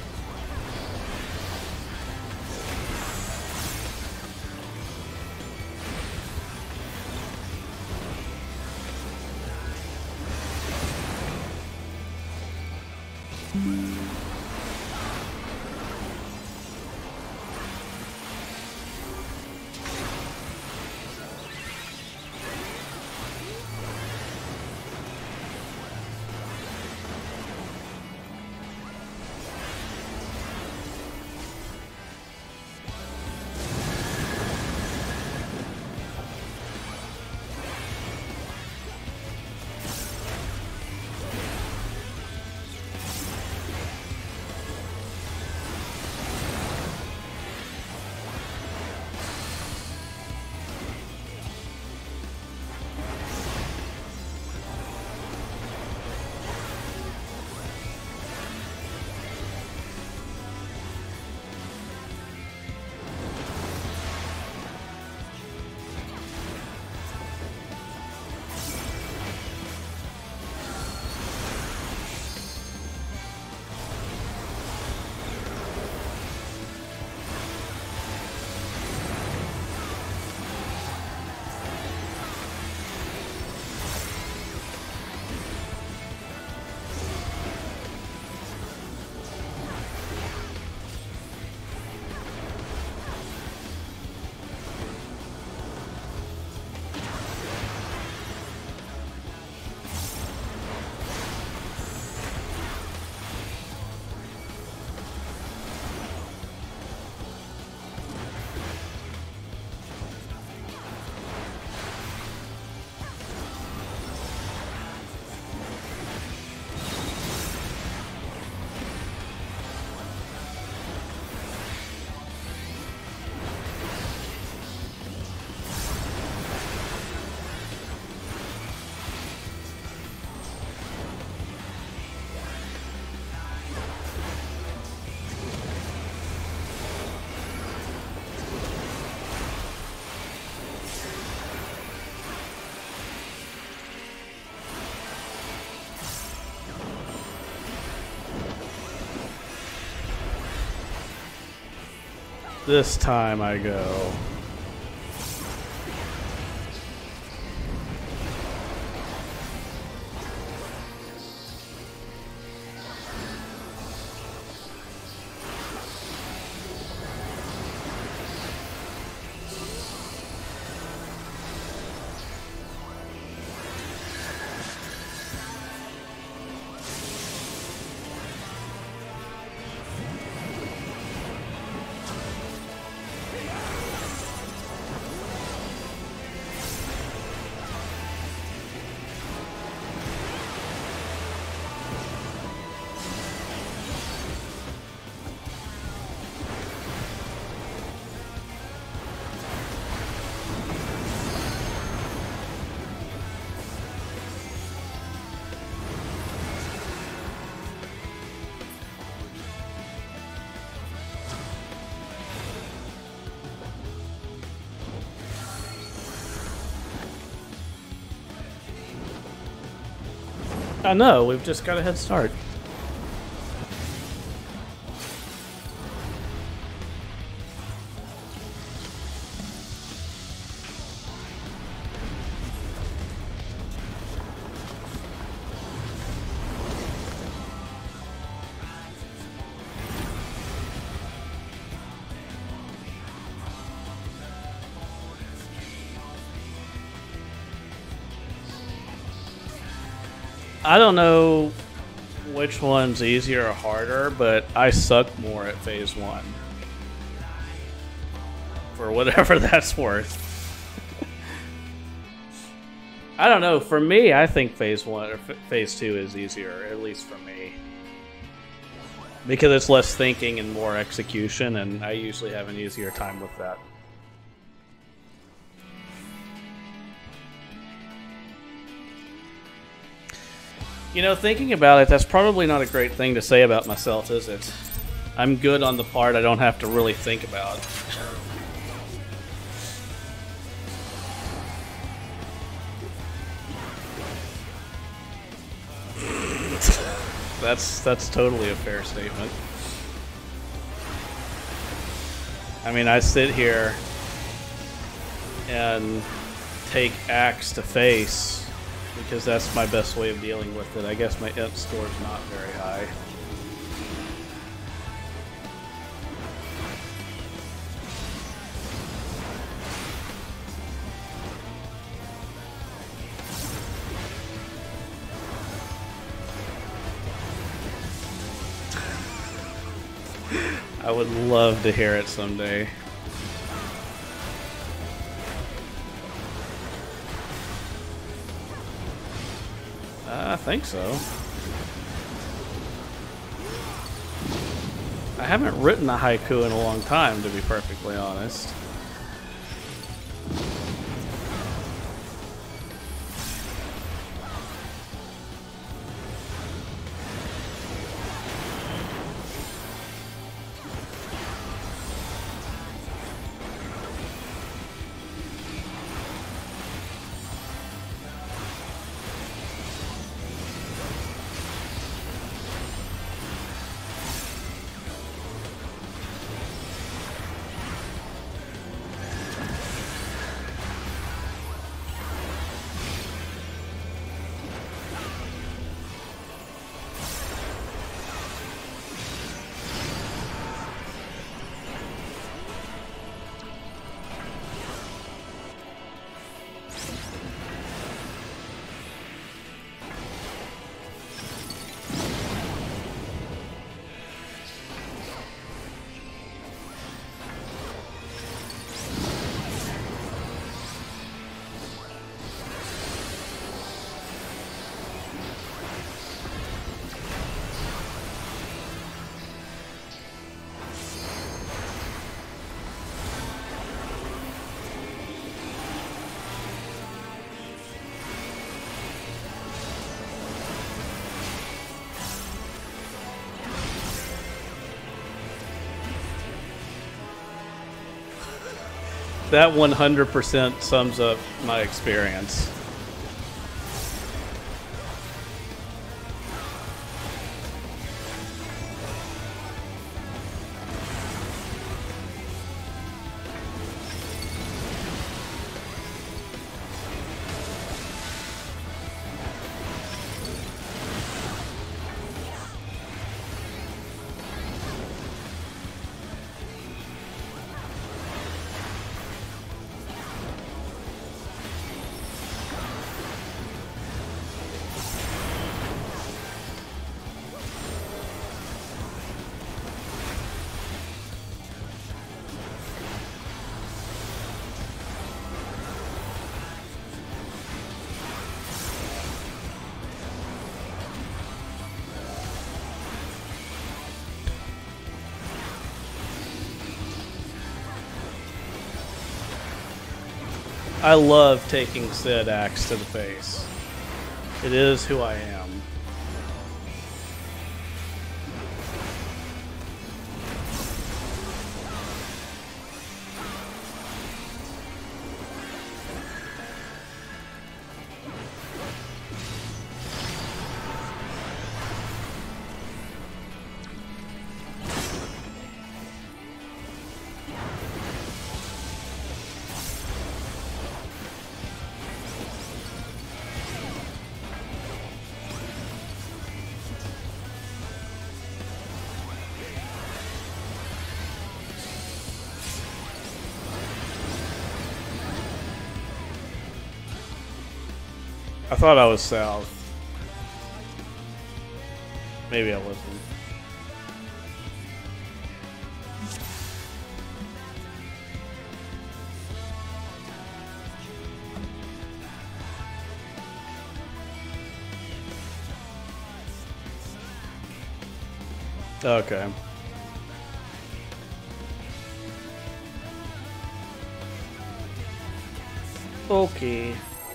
This time I go. I know, we've just got a head start. I don't know which one's easier or harder, but I suck more at phase 1. For whatever that's worth. I don't know, for me, I think phase 1 or phase 2 is easier, at least for me. Because it's less thinking and more execution, and I usually have an easier time with that. You know, thinking about it, that's probably not a great thing to say about myself, is it? I'm good on the part I don't have to really think about. That's totally a fair statement. I mean, I sit here and take axe to face because that's my best way of dealing with it. I guess my int score is not very high. I would love to hear it someday. I think so. I haven't written a haiku in a long time, to be perfectly honest. That 100% sums up my experience. I love taking said axe to the face. It is who I am. I thought I was south. Maybe I wasn't. Okay. Okay.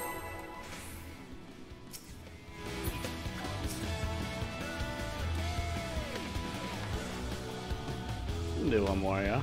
Do one more, yeah.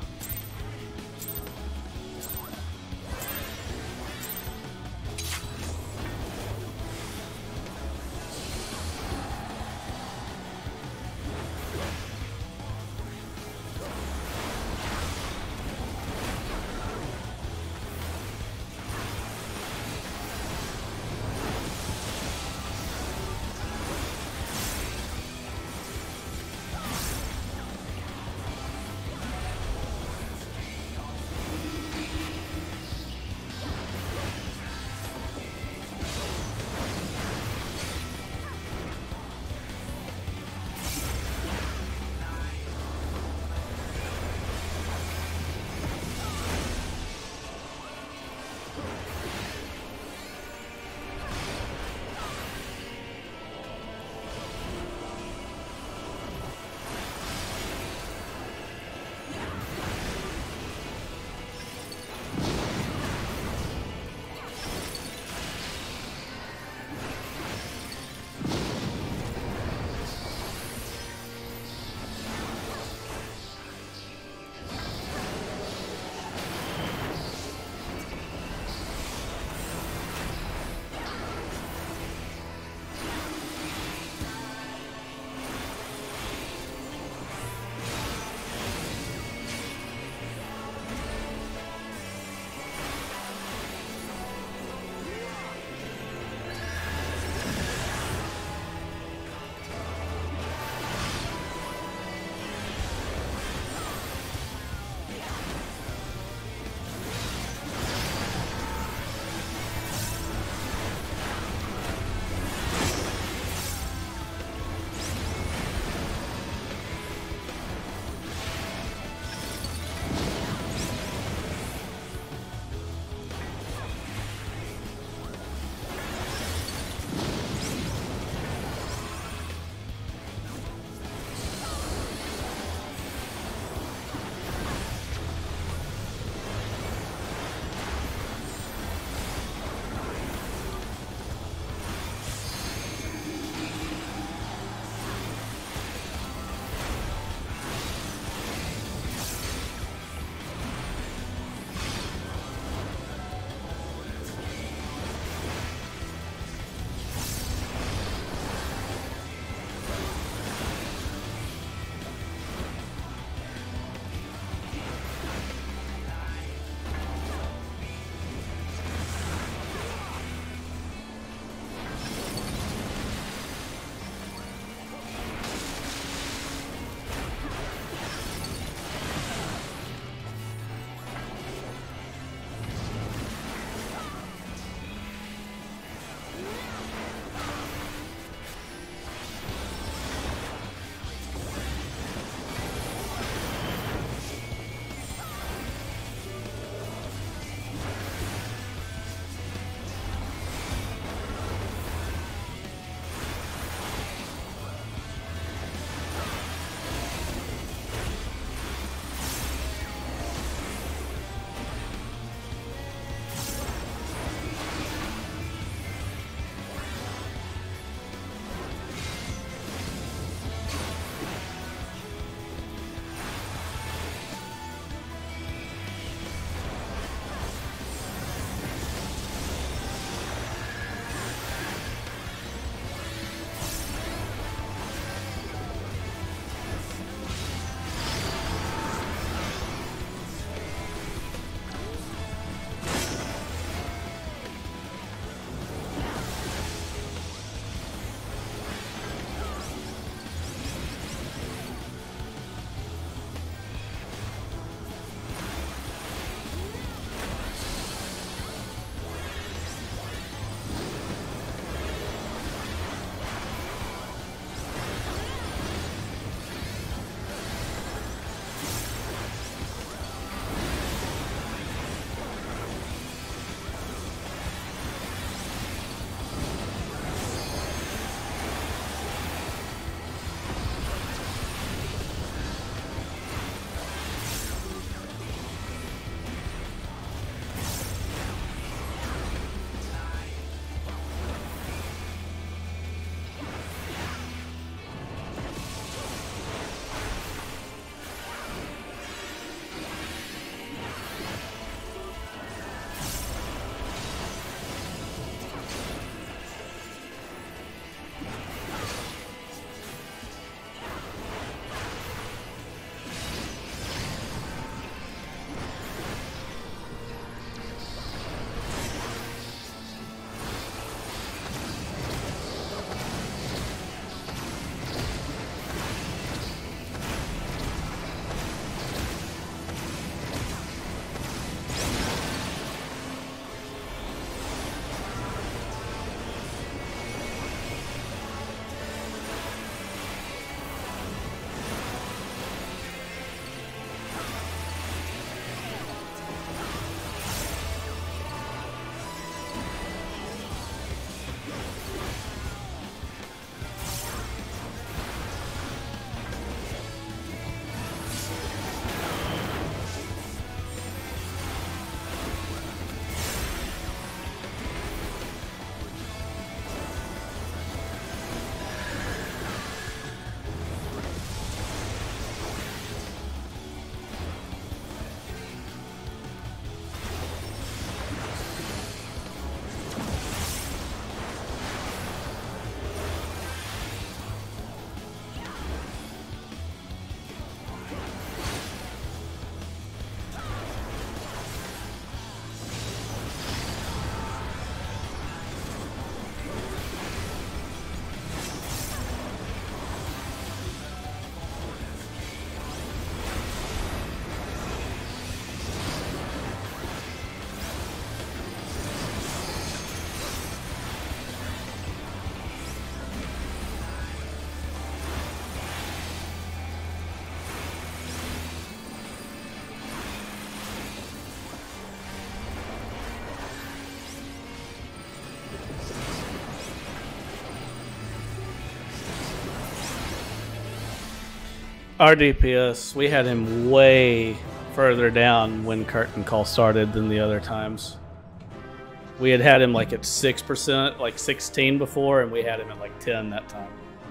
Our DPS, we had him way further down when curtain call started than the other times. We had him like at 6%, like 16 before, and we had him at like 10 that time.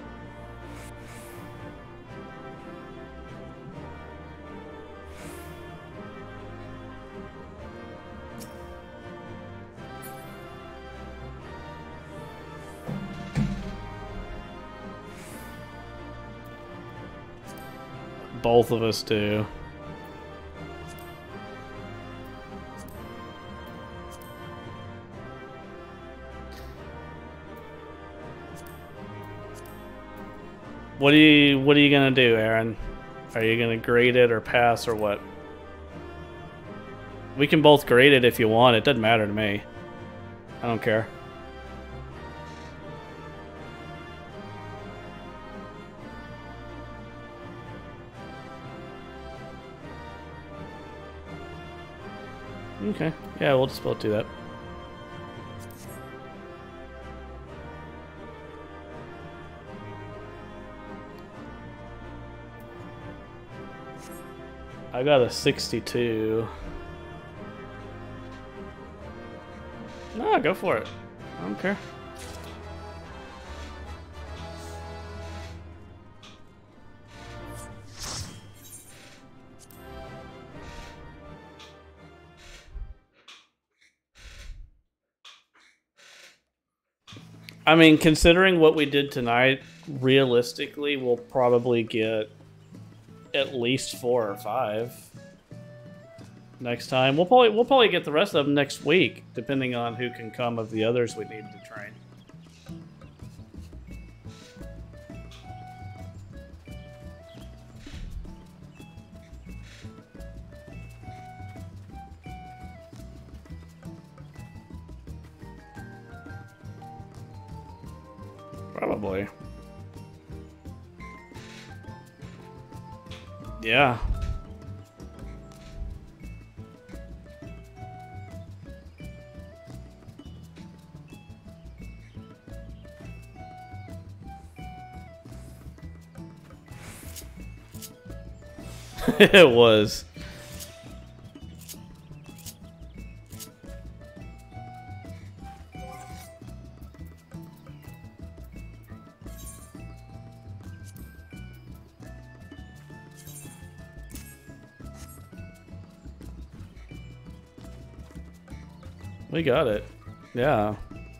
Both of us do. What are you gonna do, Aaron? Are you gonna grade it or pass or what? We can both grade it if you want. It doesn't matter to me. I don't care. Okay. Yeah, we'll just both do that. I got a 62. No, go for it. I don't care. I mean, considering what we did tonight, realistically, we'll probably get at least 4 or 5 next time. We'll probably get the rest of them next week, depending on who can come of the others we need to train. Probably. Yeah. It was. We got it. Yeah.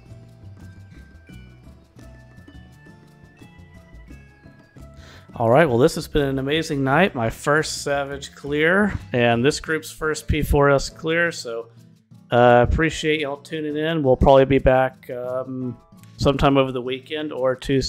Alright, well this has been an amazing night. My first Savage clear, and this group's first P4S clear, so appreciate y'all tuning in. We'll probably be back sometime over the weekend or Tuesday.